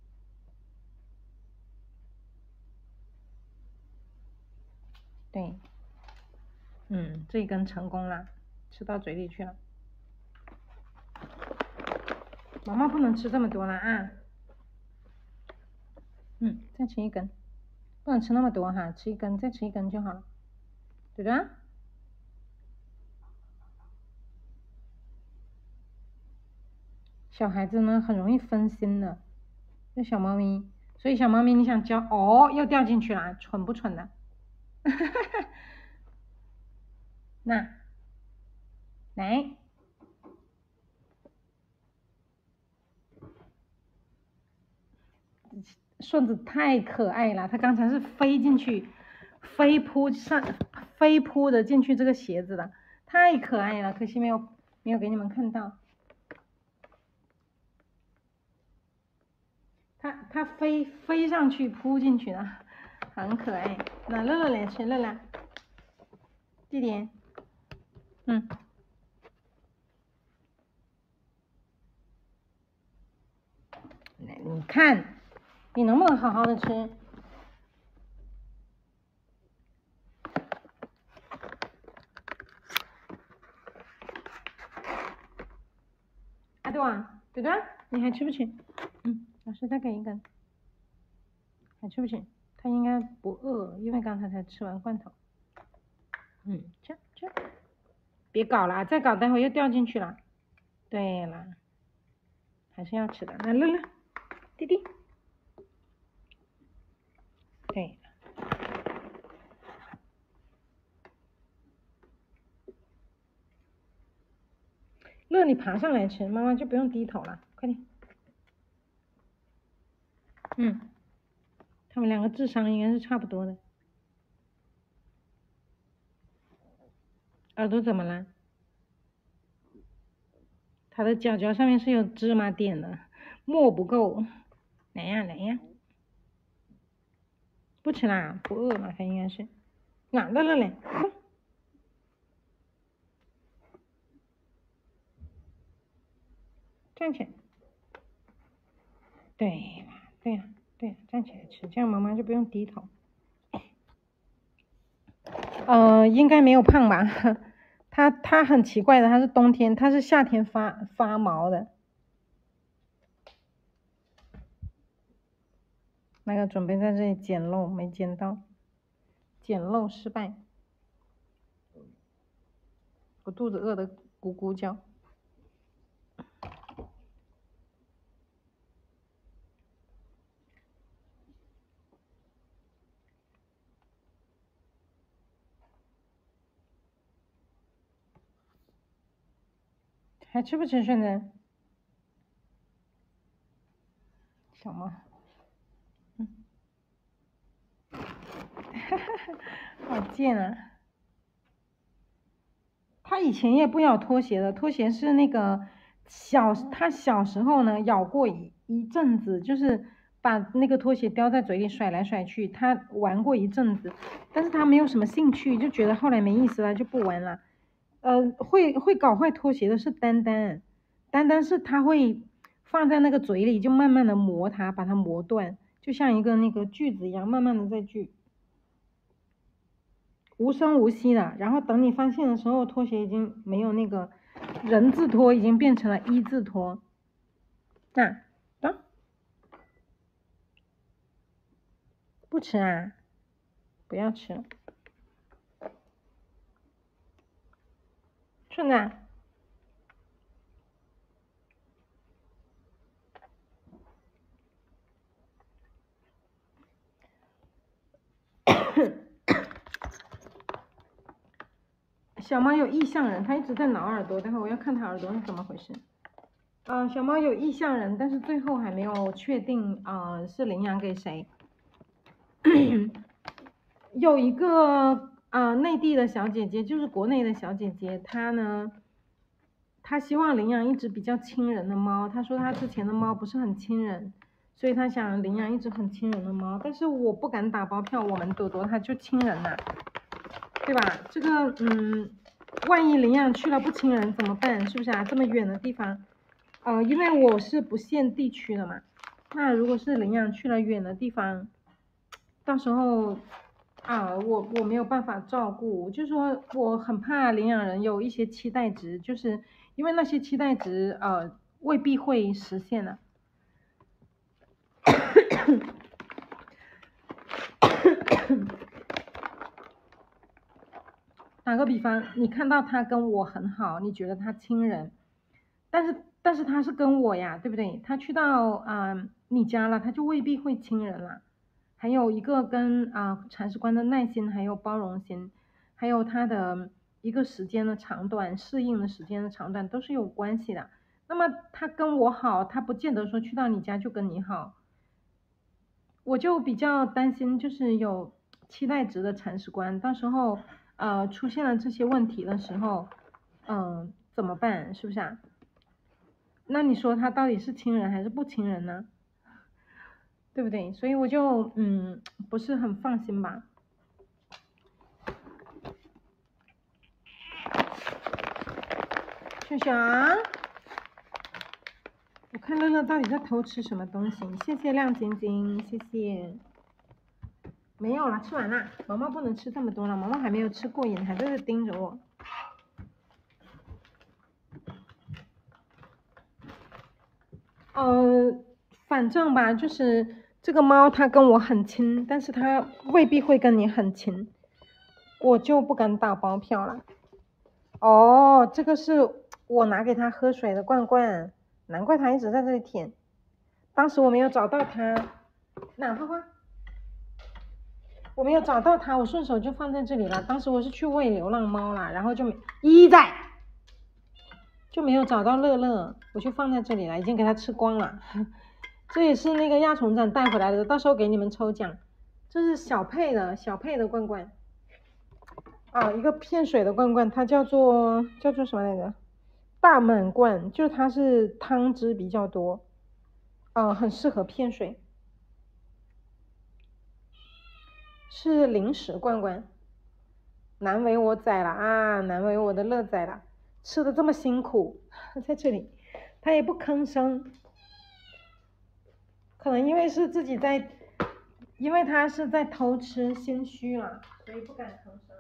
对，嗯，这一根成功了，吃到嘴里去了。毛毛不能吃这么多了啊。嗯，再吃一根，不能吃那么多哈，吃一根，再吃一根就好了，对的。小孩子呢很容易分心的，这小猫咪，所以小猫咪你想教哦，又掉进去了，蠢不蠢的？那来，顺子太可爱了，它刚才是飞进去，飞扑上，飞扑的进去这个鞋子的，太可爱了，可惜没有没有给你们看到。它它飞飞上去扑进去了，很可爱。那乐乐来吃，乐乐，弟弟，嗯。你看，你能不能好好的吃？阿杜啊，对的，你还吃不吃？嗯，老师再给一根。还吃不吃？他应该不饿，因为刚才才吃完罐头。嗯，吃吃，别搞了，再搞待会又掉进去了。对了，还是要吃的。那乐乐，弟弟，对。乐，你爬上来吃，妈妈就不用低头了，快点。嗯，他们两个智商应该是差不多的。耳朵怎么了？他的脚脚上面是有芝麻点的，墨不够。来呀来呀，不吃啦，不饿了，他应该是。哪乐乐嘞？站起来。对呀对呀对呀，站起来吃，这样妈妈就不用低头。呃，应该没有胖吧？它它很奇怪的，它是冬天，它是夏天发发毛的。那个准备在这里捡漏，没捡到，捡漏失败。我肚子饿得咕咕叫。还吃不吃顺子？小猫，嗯，哈哈，好贱啊！他以前也不咬拖鞋的，拖鞋是那个小他小时候呢咬过一一阵子，就是把那个拖鞋叼在嘴里甩来甩去，他玩过一阵子，但是他没有什么兴趣，就觉得后来没意思了，就不玩了。呃，会会搞坏拖鞋的是丹丹，丹丹是他会放在那个嘴里，就慢慢的磨它，把它磨断，就像一个那个锯子一样，慢慢的在锯，无声无息的。然后等你发现的时候，拖鞋已经没有那个人字拖，已经变成了一字拖。那，等，不吃啊？不要吃了，顺子。小猫有异象人，它一直在挠耳朵，待会我要看它耳朵是怎么回事。嗯、呃，小猫有异象人，但是最后还没有确定啊、呃、是领养给谁。有一个啊、呃、内地的小姐姐，就是国内的小姐姐，她呢，她希望领养一只比较亲人的猫。她说她之前的猫不是很亲人，所以她想领养一只很亲人的猫。但是我不敢打包票，我们朵朵它就亲人呐、啊，对吧？这个嗯，万一领养去了不亲人怎么办？是不是啊？这么远的地方，呃，因为我是不限地区的嘛。那如果是领养去了远的地方，到时候啊，我我没有办法照顾，就是说我很怕领养人有一些期待值，就是因为那些期待值呃未必会实现的。打个比方，你看到他跟我很好，你觉得他亲人，但是但是他是跟我呀，对不对？他去到啊、呃、你家了，他就未必会亲人了。还有一个跟啊、呃、铲屎官的耐心还有包容心，还有他的一个时间的长短，适应的时间的长短都是有关系的。那么他跟我好，他不见得说去到你家就跟你好。我就比较担心，就是有期待值的铲屎官，到时候呃出现了这些问题的时候，嗯、呃、怎么办？是不是啊？那你说他到底是亲人还是不亲人呢？对不对？所以我就嗯不是很放心吧。秀翔，我看乐乐到底在偷吃什么东西？谢谢亮晶晶，谢谢。没有了，吃完了。毛毛不能吃这么多了，毛毛还没有吃过瘾，还在这盯着我。呃，反正吧，就是这个猫它跟我很亲，但是它未必会跟你很亲，我就不敢打包票了。哦，这个是我拿给它喝水的罐罐，难怪它一直在这里舔。当时我没有找到它，那花花，我没有找到它，我顺手就放在这里了。当时我是去喂流浪猫了，然后就一在。就没有找到乐乐，我就放在这里了，已经给它吃光了。这也是那个亚宠展带回来的，到时候给你们抽奖。这是小佩的小佩的罐罐，啊，一个骗水的罐罐，它叫做叫做什么来着？大满贯，就是它是汤汁比较多，啊，很适合骗水。是零食罐罐，难为我仔了啊，难为我的乐仔了。吃的这么辛苦，在这里，他也不吭声，可能因为是自己在，因为他是在偷吃，心虚了，所以不敢吭声。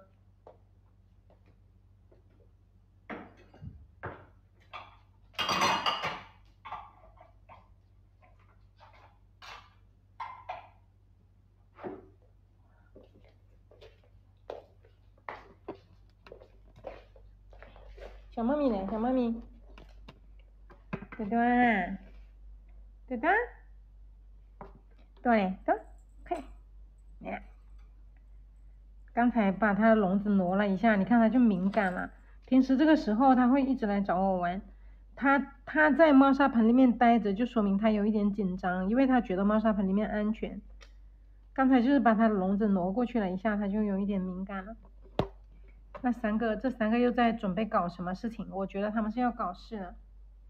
小猫咪呢？小猫咪，朵朵啊，朵朵，朵嘞，朵，快，来。刚才把它的笼子挪了一下，你看它就敏感了。平时这个时候它会一直来找我玩。它它在猫砂盆里面待着，就说明它有一点紧张，因为它觉得猫砂盆里面安全。刚才就是把它的笼子挪过去了一下，它就有一点敏感了。那三个，这三个又在准备搞什么事情？我觉得他们是要搞事了。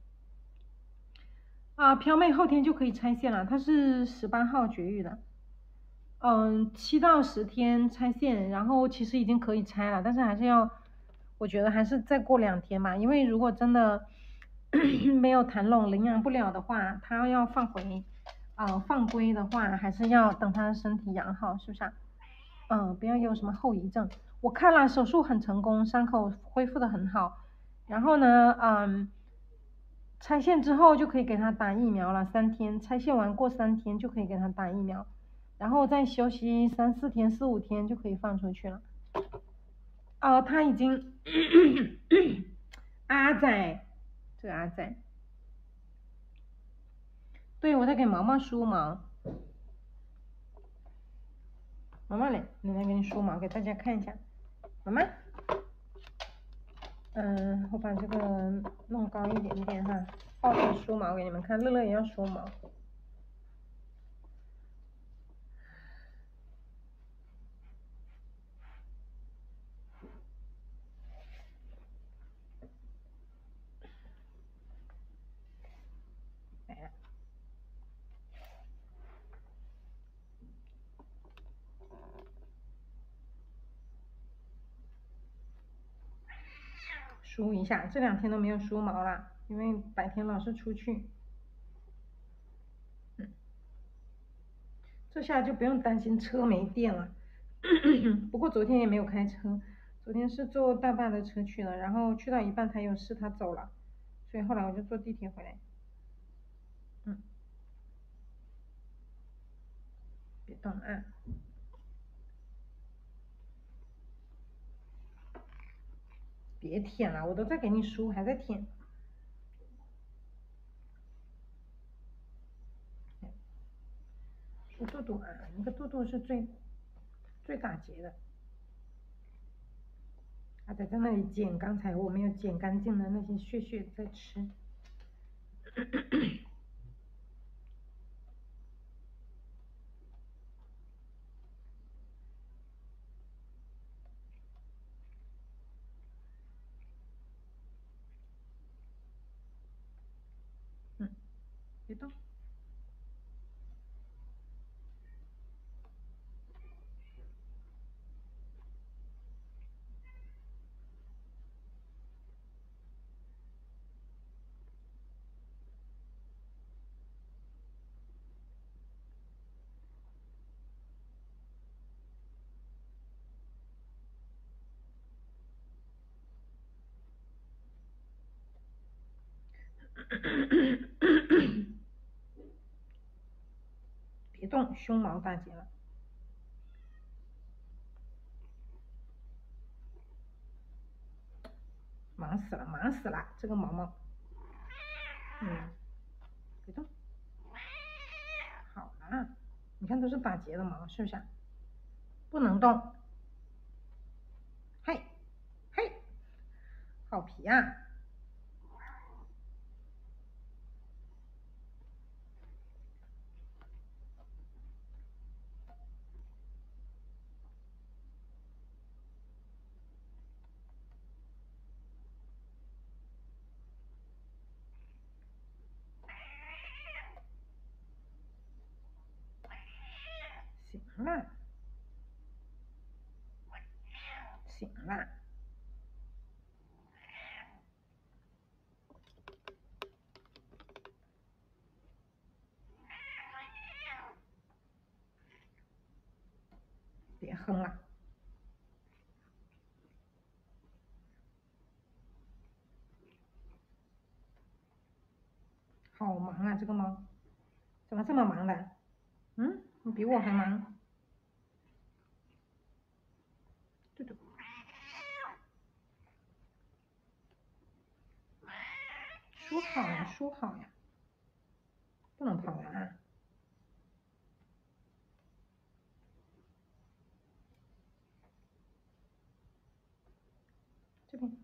啊，飘妹后天就可以拆线了，她是十八号绝育的。嗯，七到十天拆线，然后其实已经可以拆了，但是还是要，我觉得还是再过两天吧，因为如果真的没有弹拢、领养不了的话，它要放回，呃，放归的话，还是要等它身体养好，是不是啊？嗯，不要有什么后遗症。我看了手术很成功，伤口恢复的很好。然后呢，嗯，拆线之后就可以给他打疫苗了，三天，拆线完过三天就可以给他打疫苗，然后再休息三四天、四五天就可以放出去了。哦，他已经阿仔，这个阿仔，对，我在给毛毛梳毛。毛毛来，奶奶给你梳毛，给大家看一下。妈妈，嗯，我把这个弄高一点点哈，抱着梳毛给你们看，乐乐也要梳毛。来了。梳一下，这两天都没有梳毛了，因为白天老是出去。嗯，这下就不用担心车没电了。不过昨天也没有开车，昨天是坐大爸的车去了，然后去到一半他有事他走了，所以后来我就坐地铁回来。嗯，别动啊。别舔了，我都在给你梳，还在舔。梳肚肚啊，那个肚肚是最最打结的。他在在那里捡刚才我没有捡干净的那些屑屑在吃。嗯，别动。别动，胸毛打结了。忙死了，忙死了，这个毛毛。嗯，别动。好了，你看都是打结的毛，是不是啊？不能动。嘿，嘿，好皮啊！行了，行了。别哼了。好忙啊，这个猫，怎么这么忙的？嗯，你比我还忙。嘟嘟。梳好呀，梳好呀，不能跑了啊。这边。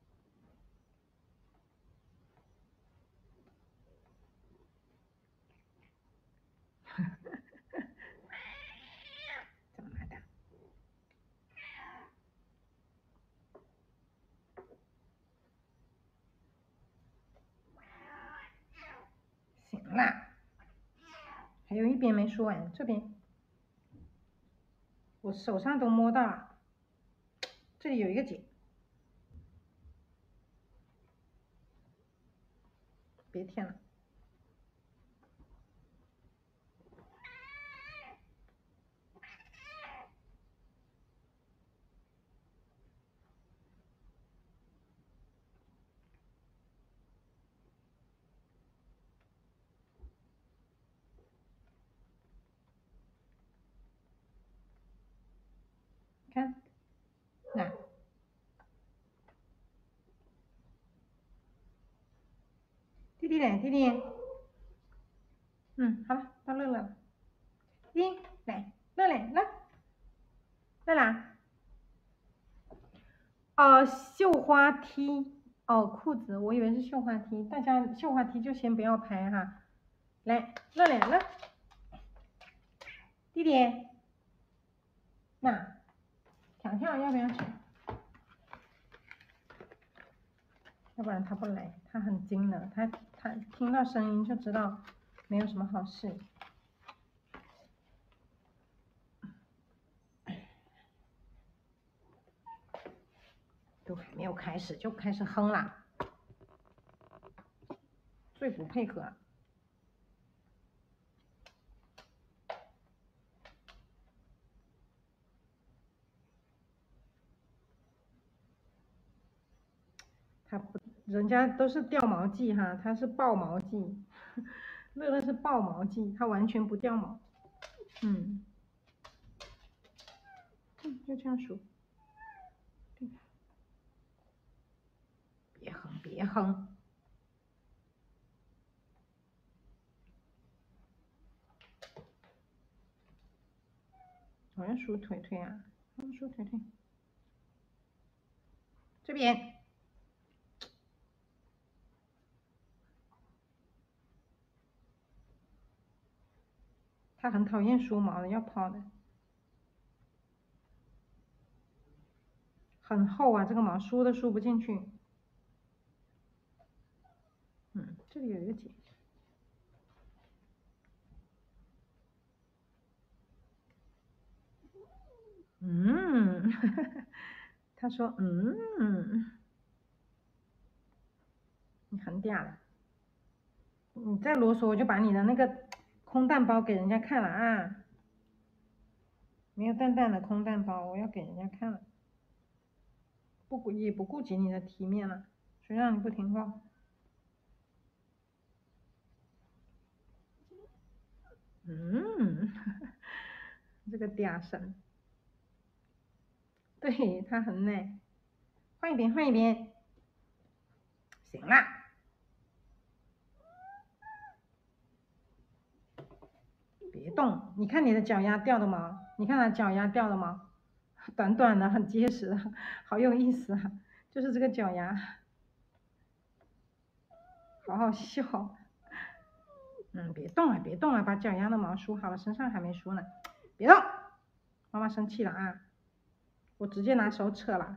怎么了的？行啦，还有一边没梳完，这边。我手上都摸到了，这里有一个结。 别舔了。看，来，弟弟嘞，弟弟，嗯，好了，到乐乐了，弟弟来，乐嘞，乐，乐啦，哦，绣花梯，哦，裤子，我以为是绣花梯，大家绣花梯就先不要拍哈，来，乐嘞，乐，弟弟，那，条条要不要吃？要不然他不来，他很精的，他他听到声音就知道没有什么好事。都还没有开始就开始哼啦，最不配合。他不，人家都是掉毛季哈，他是爆毛季，乐乐是爆毛季，他完全不掉毛。嗯，嗯，就这样数。别哼，别哼。我要数腿腿啊，我要数腿腿。这边。他很讨厌梳毛的，要跑的。很厚啊，这个毛梳都梳不进去。嗯，这里有一个结。嗯，他说嗯，你很嗲了，你再啰嗦我就把你的那个空蛋包给人家看了啊！没有蛋蛋的空蛋包，我要给人家看了，不顾也不顾及你的体面了，谁让你不听话？嗯，这个嗲声，对他很奶，换一边，换一边，行啦。别动！你看你的脚丫掉的毛，你看它脚丫掉的毛，短短的，很结实，好有意思啊！就是这个脚丫，好好笑。嗯，别动啊，别动啊，把脚丫的毛梳好了，身上还没梳呢，别动！妈妈生气了啊！我直接拿手扯了。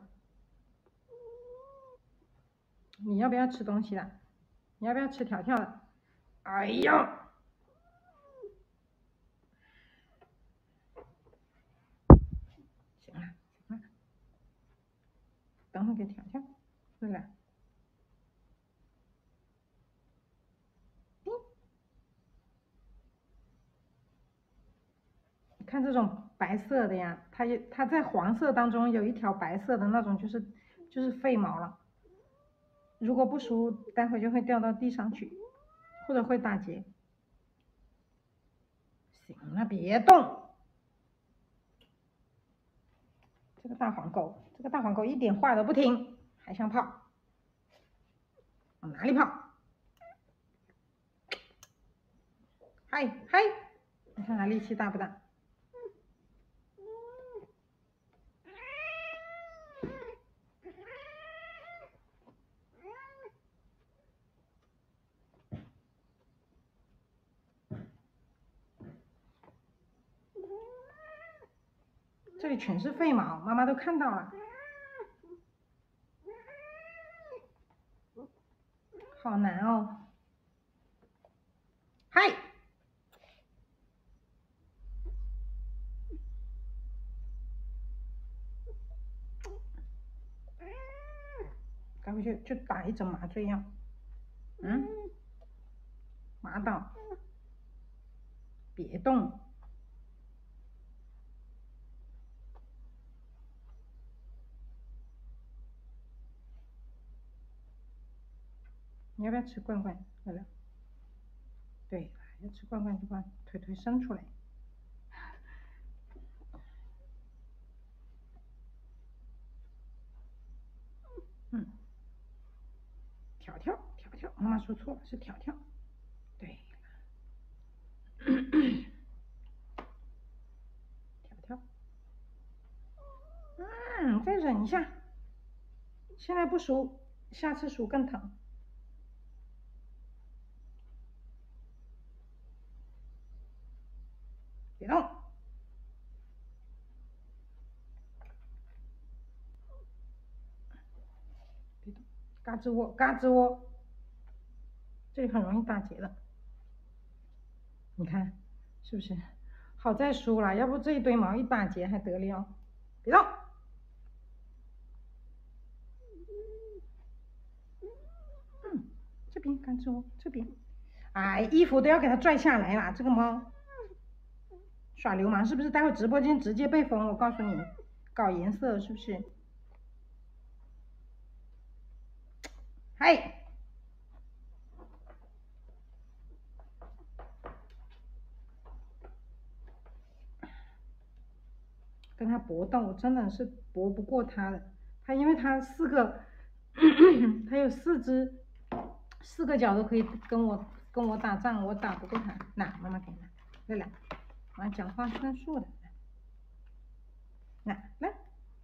你要不要吃东西了？你要不要吃条条的？哎呀！行了，行了，等会给条条，对了。看这种白色的呀，它也它在黄色当中有一条白色的那种，就是就是废毛了。如果不梳，待会就会掉到地上去，或者会打结。行了，别动。这个大黄狗，这个大黄狗一点话都不听，还想跑，往哪里跑？嗨嗨，你看它力气大不大？这里全是废毛，妈妈都看到了，好难哦。嗨，该不就就打一针麻醉药？嗯， 滑倒，别动。你要不要吃罐罐？乐乐。对，要吃罐罐就把腿腿伸出来。嗯。条条条条，妈妈说错了，是条条。对。条条。嗯，再忍一下。现在不数，下次数更疼。别动。别动。嘎吱窝，嘎吱窝。这里很容易打结的。你看，是不是？好在输了，要不这一堆毛一打结还得了？别动。嗯，这边嘎吱窝，这边。哎，衣服都要给它拽下来了，这个猫耍流氓是不是？待会直播间直接被封，我告诉你，搞颜色是不是？嗨，跟他搏斗，真的是搏不过他的。他因为他四个，他有四只，四个脚都可以跟我跟我打仗，我打不过他。那妈妈给你，来来，妈讲话算数的。来来，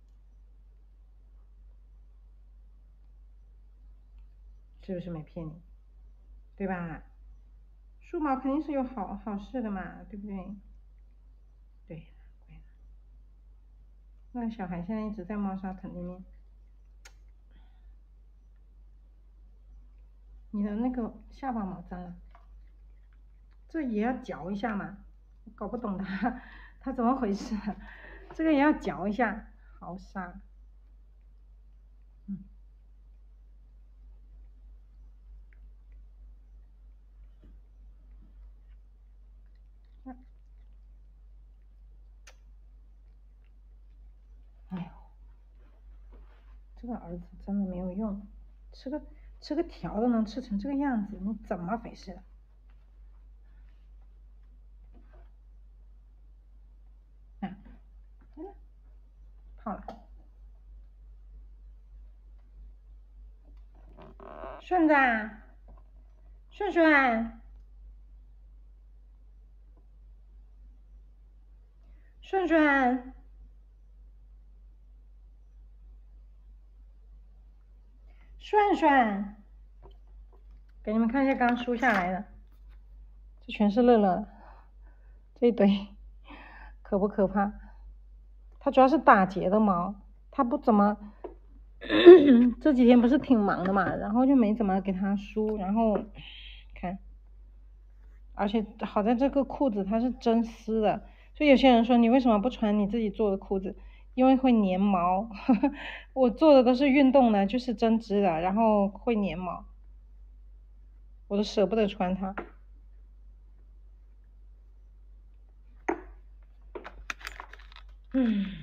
是不是没骗你？对吧？梳毛肯定是有好好事的嘛，对不对？对。那个小孩现在一直在猫砂盆里面。你的那个下巴毛脏了，这也要嚼一下嘛？搞不懂他他怎么回事，这个也要嚼一下，好傻。嗯。哎呦，这个儿子真的没有用，吃个吃个条都能吃成这个样子，你怎么回事？啊，来了，跑了。顺子，顺顺，顺顺，顺顺，给你们看一下刚输下来的，这全是乐乐，这一堆，可不可怕？它主要是打结的毛，它不怎么，这几天不是挺忙的嘛，然后就没怎么给它梳，然后看，而且好在这个裤子它是真丝的，所以有些人说你为什么不穿你自己做的裤子？因为会粘毛，我做的都是运动的，就是针织的，然后会粘毛，我都舍不得穿它。嗯，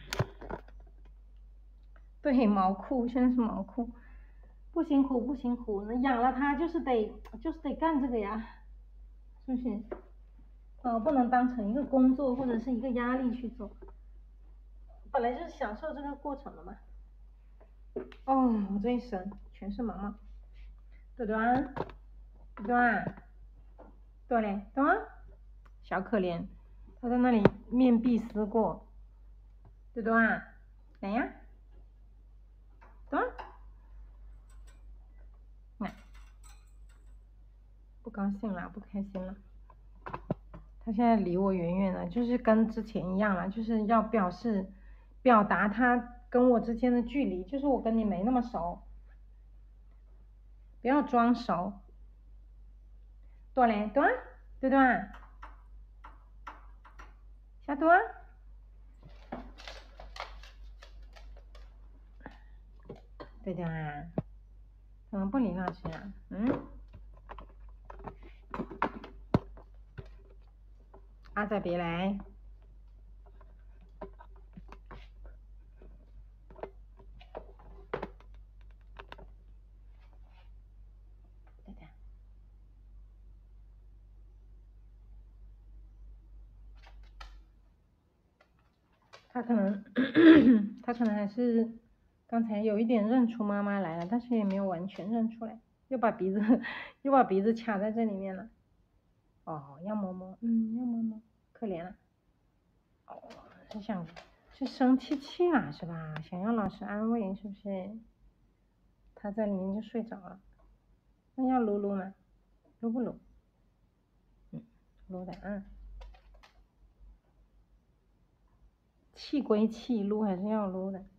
对，毛裤现在是毛裤，不辛苦不辛苦，那养了它就是得就是得干这个呀，是不是？呃，不能当成一个工作或者是一个压力去做，本来就是享受这个过程的嘛。哦，我这一身全是毛毛。朵朵啊，朵朵啊，朵嘞，朵啊，小可怜，他在那里面壁思过。朵朵啊，来呀，朵，来，不高兴了，不开心了。他现在离我远远的，就是跟之前一样了，就是要表示表达他跟我之间的距离，就是我跟你没那么熟，不要装熟。朵嘞，朵，朵朵，小朵，朵朵啊，怎么不理老师啊？嗯？ 阿仔别来。他可能他可能还是刚才有一点认出妈妈来了，但是也没有完全认出来，又把鼻子又把鼻子卡在这里面了。哦，要摸摸，嗯，要摸摸，可怜了。哦，是想是生气气了是吧？想要老师安慰是不是？他在里面就睡着了。那要撸撸吗？撸不撸？嗯，撸的啊。气归气，撸还是要撸的。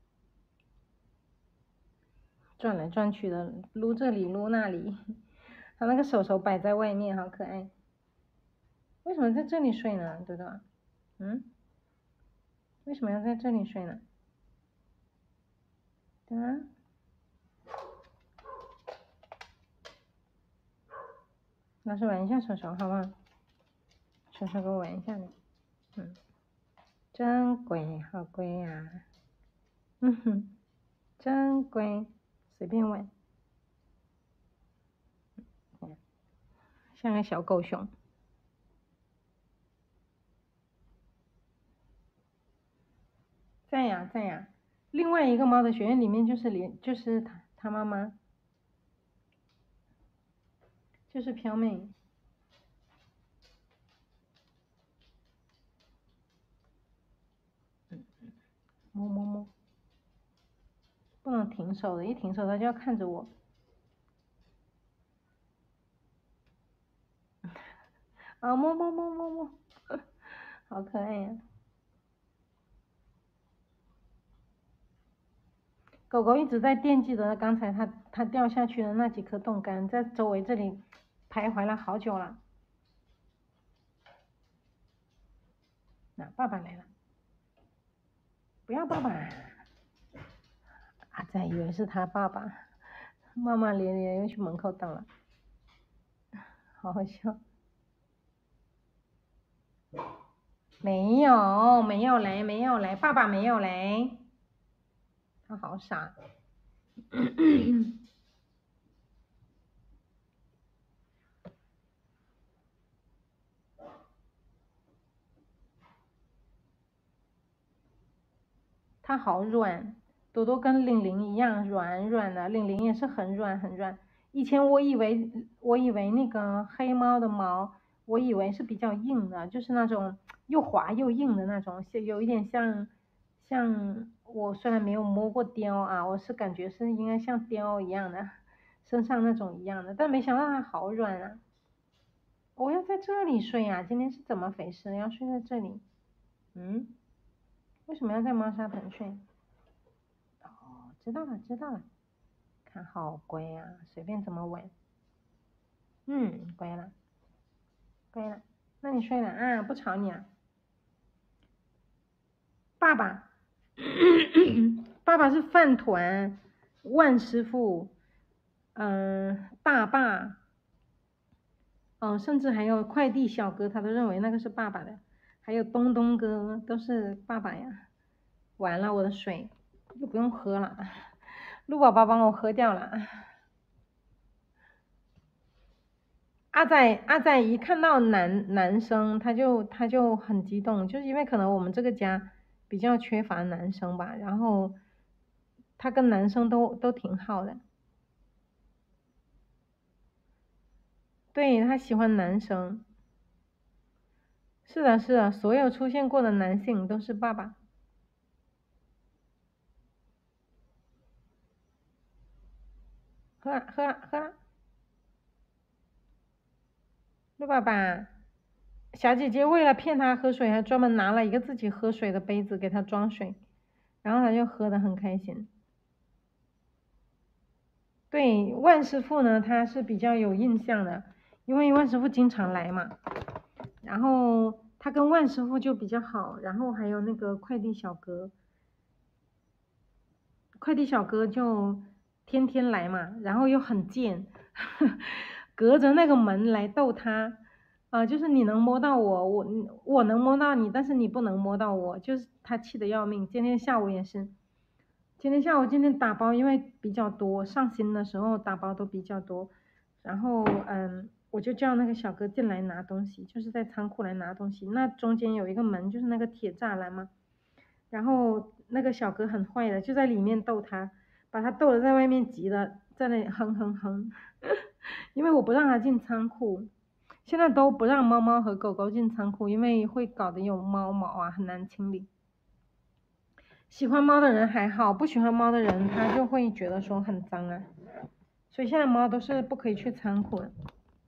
转来转去的，撸这里撸那里，他那个手手摆在外面，好可爱。为什么在这里睡呢，多多？嗯？为什么要在这里睡呢？对啊。老师玩一下手手，好不好？手手给我玩一下呢。嗯。真乖，好乖呀、啊。嗯哼，真乖，随便玩。嗯，像个小狗熊。在呀，在呀。另外一个猫的学院里面就是连就是他他妈妈，就是飘妹。嗯嗯，摸摸摸。不能停手的，一停手它就要看着我。啊，摸摸摸摸摸，好可爱呀、啊！狗狗一直在惦记着刚才它它掉下去的那几颗冻干，在周围这里徘徊了好久了。那、啊、爸爸来了，不要爸爸！阿仔以为是他爸爸，骂骂咧咧又去门口等了，好好笑。没有，没有来，没有来，爸爸没有来。他好傻。它好软，多多跟玲玲一样软软的，玲玲也是很软很软。以前我以为我以为那个黑猫的毛，我以为是比较硬的，就是那种又滑又硬的那种，有一点像像我虽然没有摸过貂啊，我是感觉是应该像貂一样的，身上那种一样的，但没想到它好软啊！我要在这里睡啊，今天是怎么回事？要睡在这里？嗯？为什么要在猫砂盆睡？哦，知道了，知道了。看好乖呀、啊，随便怎么玩。嗯，乖了，乖了。那你睡了啊？不吵你啊。爸爸，爸爸是饭团，万师傅，嗯、呃，大爸，哦，甚至还有快递小哥，他都认为那个是爸爸的。还有东东哥都是爸爸呀。完了，我的水又不用喝了，鹿宝宝帮我喝掉了。阿仔阿仔一看到男男生，他就他就很激动，就是因为可能我们这个家比较缺乏男生吧，然后他跟男生都都挺好的。对，他喜欢男生。是的，是的，所有出现过的男性都是爸爸。喝了喝了喝了。鹿爸爸，小姐姐为了骗他喝水，还专门拿了一个自己喝水的杯子给他装水，然后他就喝得很开心。对，万师傅呢，他是比较有印象的，因为万师傅经常来嘛，然后他跟万师傅就比较好，然后还有那个快递小哥，快递小哥就天天来嘛，然后又很贱，隔着那个门来逗他， 啊、呃就是你能摸到我，我我能摸到你，但是你不能摸到我，就是他气得要命。今天下午也是，今天下午今天打包，因为比较多，上新的时候打包都比较多，然后嗯，我就叫那个小哥进来拿东西，就是在仓库来拿东西。那中间有一个门，就是那个铁栅栏嘛，然后那个小哥很坏的，就在里面逗他，把他逗得在外面急的在那里哼哼哼，因为我不让他进仓库。现在都不让猫猫和狗狗进仓库，因为会搞得有猫毛啊，很难清理。喜欢猫的人还好，不喜欢猫的人他就会觉得说很脏啊。所以现在猫都是不可以去仓库的。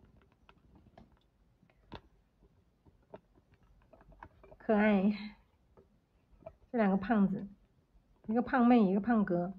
可爱，这两个胖子，一个胖妹，一个胖哥。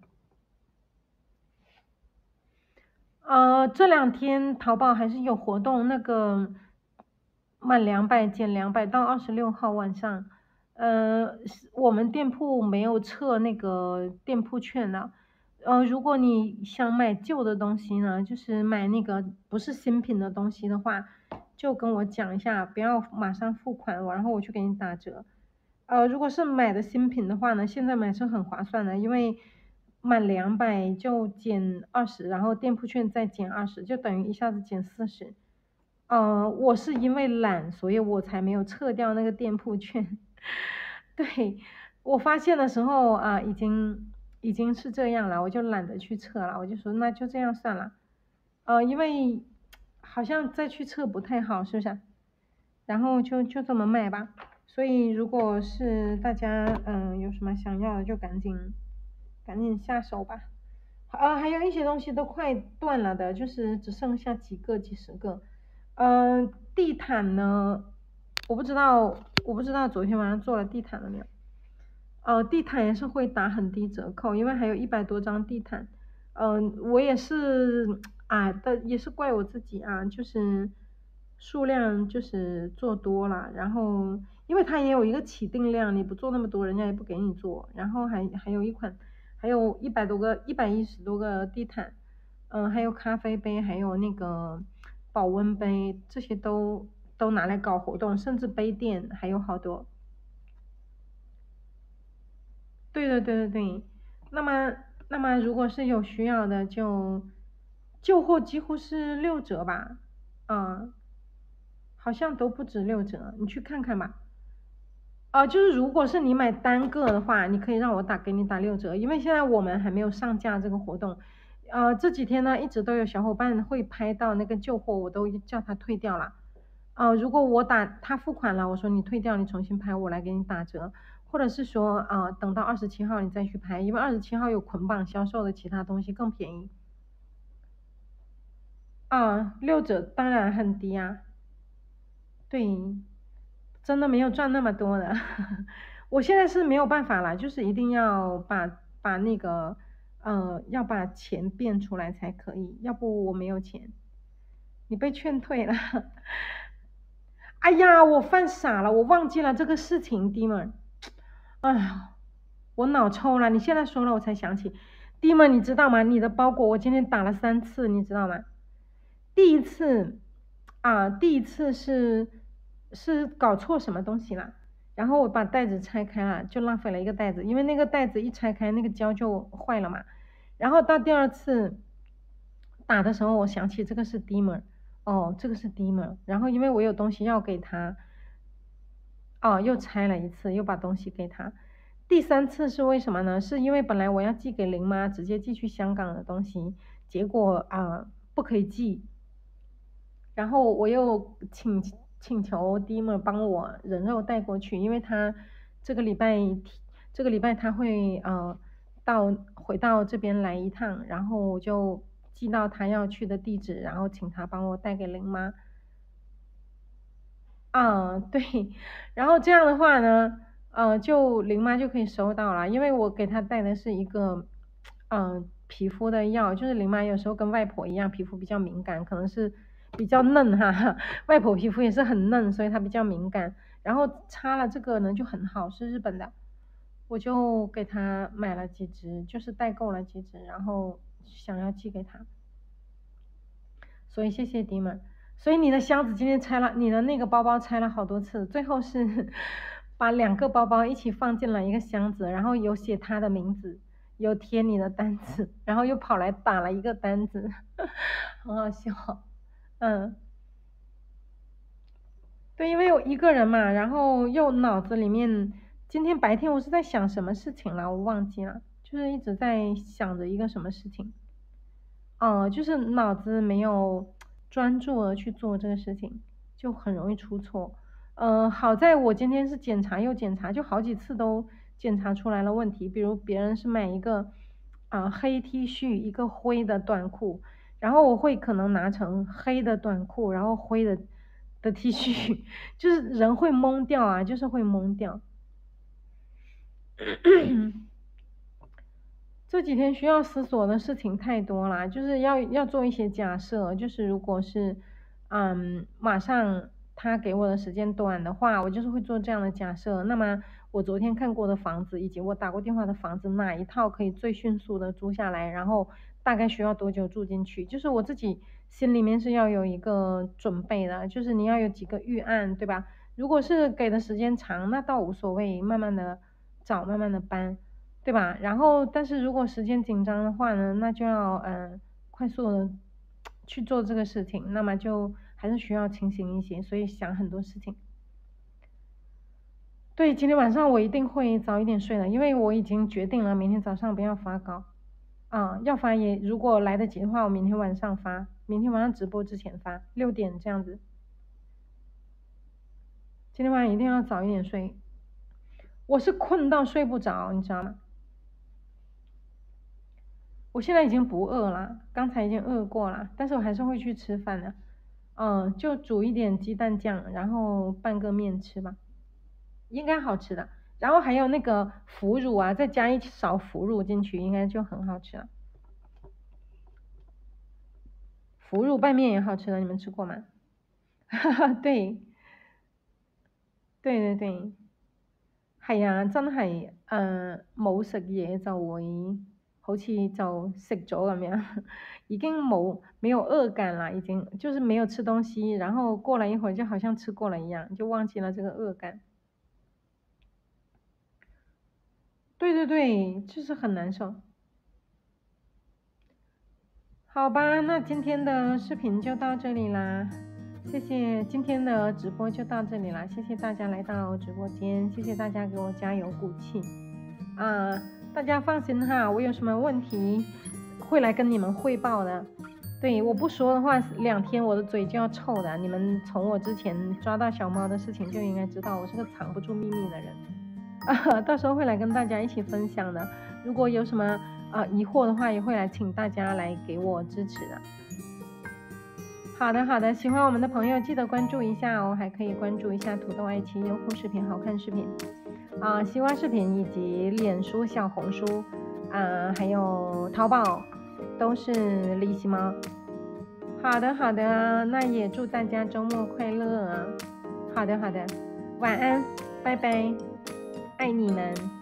呃，这两天淘宝还是有活动，那个满两百减两百到二十六号晚上。呃，我们店铺没有测那个店铺券的。呃，如果你想买旧的东西呢，就是买那个不是新品的东西的话，就跟我讲一下，不要马上付款，然后我去给你打折。呃，如果是买的新品的话呢，现在买是很划算的，因为满两百就减二十，然后店铺券再减二十，就等于一下子减四十。呃，我是因为懒，所以我才没有撤掉那个店铺券。对，我发现的时候啊，已经已经是这样了，我就懒得去撤了，我就说那就这样算了。呃，因为好像再去测不太好，是不是？然后就就这么卖吧。所以如果是大家嗯、呃有什么想要的，就赶紧赶紧下手吧。呃，还有一些东西都快断了的，就是只剩下几个几十个。嗯、呃，地毯呢，我不知道，我不知道昨天晚上做了地毯了没有。呃，地毯也是会打很低折扣，因为还有一百多张地毯。嗯、呃，我也是啊，但也是怪我自己啊，就是数量就是做多了，然后因为它也有一个起订量，你不做那么多，人家也不给你做。然后还还有一款，还有一百多个，一百一十多个地毯。嗯、呃，还有咖啡杯，还有那个保温杯，这些都都拿来搞活动，甚至杯垫还有好多。对对对对对，那么那么如果是有需要的就旧货几乎是六折吧。嗯，好像都不止六折，你去看看吧。呃，就是如果是你买单个的话，你可以让我打给你打六折，因为现在我们还没有上架这个活动。呃，这几天呢一直都有小伙伴会拍到那个旧货，我都叫他退掉了。呃，如果我打他付款了，我说你退掉，你重新拍，我来给你打折。或者是说啊、呃等到二十七号你再去拍，因为二十七号有捆绑销售的其他东西更便宜。啊，六折当然很低啊。对，真的没有赚那么多的。我现在是没有办法了，就是一定要把把那个呃要把钱变出来才可以，要不我没有钱。你被劝退了。哎呀，我犯傻了，我忘记了这个事情 d i m 哎呀，我脑抽了！你现在说了，我才想起。d i m 你知道吗？你的包裹我今天打了三次，你知道吗？第一次啊，第一次是是搞错什么东西了，然后我把袋子拆开了，就浪费了一个袋子，因为那个袋子一拆开，那个胶就坏了嘛。然后到第二次打的时候，我想起这个是 Dimmer。哦，这个是 Dimmer。然后因为我有东西要给他，哦，又拆了一次，又把东西给他。第三次是为什么呢？是因为本来我要寄给林妈，直接寄去香港的东西，结果啊、呃不可以寄。然后我又请请求 Dimmer 帮我人肉带过去，因为他这个礼拜这个礼拜他会呃到回到这边来一趟，然后我就寄到他要去的地址，然后请他帮我带给林妈。啊，对，然后这样的话呢，呃，就林妈就可以收到了，因为我给她带的是一个，嗯、皮肤的药，就是林妈有时候跟外婆一样，皮肤比较敏感，可能是比较嫩哈，外婆皮肤也是很嫩，所以她比较敏感，然后擦了这个呢就很好，是日本的，我就给她买了几支，就是代购了几支，然后想要寄给她。所以谢谢迪们。 所以你的箱子今天拆了，你的那个包包拆了好多次，最后是把两个包包一起放进了一个箱子，然后有写他的名字，有贴你的单子，然后又跑来打了一个单子，很好笑。嗯，对，因为我一个人嘛，然后又脑子里面，今天白天我是在想什么事情了，我忘记了，就是一直在想着一个什么事情。哦，就是脑子没有专注的去做这个事情，就很容易出错。呃，好在我今天是检查又检查，就好几次都检查出来了问题。比如别人是买一个啊、呃黑 T 恤，一个灰的短裤，然后我会可能拿成黑的短裤，然后灰的的 T 恤，就是人会懵掉啊，就是会懵掉。这几天需要思索的事情太多了，就是要要做一些假设，就是如果是，嗯，马上他给我的时间短的话，我就是会做这样的假设。那么我昨天看过的房子，以及我打过电话的房子，哪一套可以最迅速的租下来，然后大概需要多久住进去？就是我自己心里面是要有一个准备的，就是你要有几个预案，对吧？如果是给的时间长，那倒无所谓，慢慢的找，慢慢的搬。对吧？然后，但是如果时间紧张的话呢，那就要嗯、呃快速的去做这个事情，那么就还是需要清醒一些，所以想很多事情。对，今天晚上我一定会早一点睡的，因为我已经决定了明天早上不要发稿啊，要发也如果来得及的话，我明天晚上发，明天晚上直播之前发，六点这样子。今天晚上一定要早一点睡，我是困到睡不着，你知道吗？我现在已经不饿了，刚才已经饿过了，但是我还是会去吃饭的。嗯，就煮一点鸡蛋酱，然后拌个面吃吧，应该好吃的。然后还有那个腐乳啊，再加一勺腐乳进去，应该就很好吃了。腐乳拌面也好吃的，你們吃過嗎？哈哈，對，對對對，係啊，真係誒冇食嘢就會好似就食咗咁樣，已經冇沒有餓感了，已經就是沒有吃東西，然後過了一會兒就好像吃過了一樣，就忘記了這個餓感。對對對，就是很難受。好吧，那今天的視頻就到這裡啦，謝謝，今天的直播就到這裡啦，謝謝大家來到直播間，謝謝大家給我加油鼓氣啊！大家放心哈，我有什麼問題會來跟你們匯報的。對，我不說的話，兩天我的嘴就要臭的。你們從我之前抓到小貓的事情就應該知道，我是個藏不住秘密的人啊，到時候會來跟大家一起分享的。如果有什麼啊疑惑的話，也會來請大家來給我支持的。好的好的，喜歡我們的朋友記得關注一下哦，還可以關注一下土豆愛奇藝優酷視頻好看視頻啊，西瓜視頻以及臉書、小紅書啊，還有淘寶都是利息貓。好的好的，那也祝大家周末快樂啊！好的好的，晚安，拜拜，愛你們。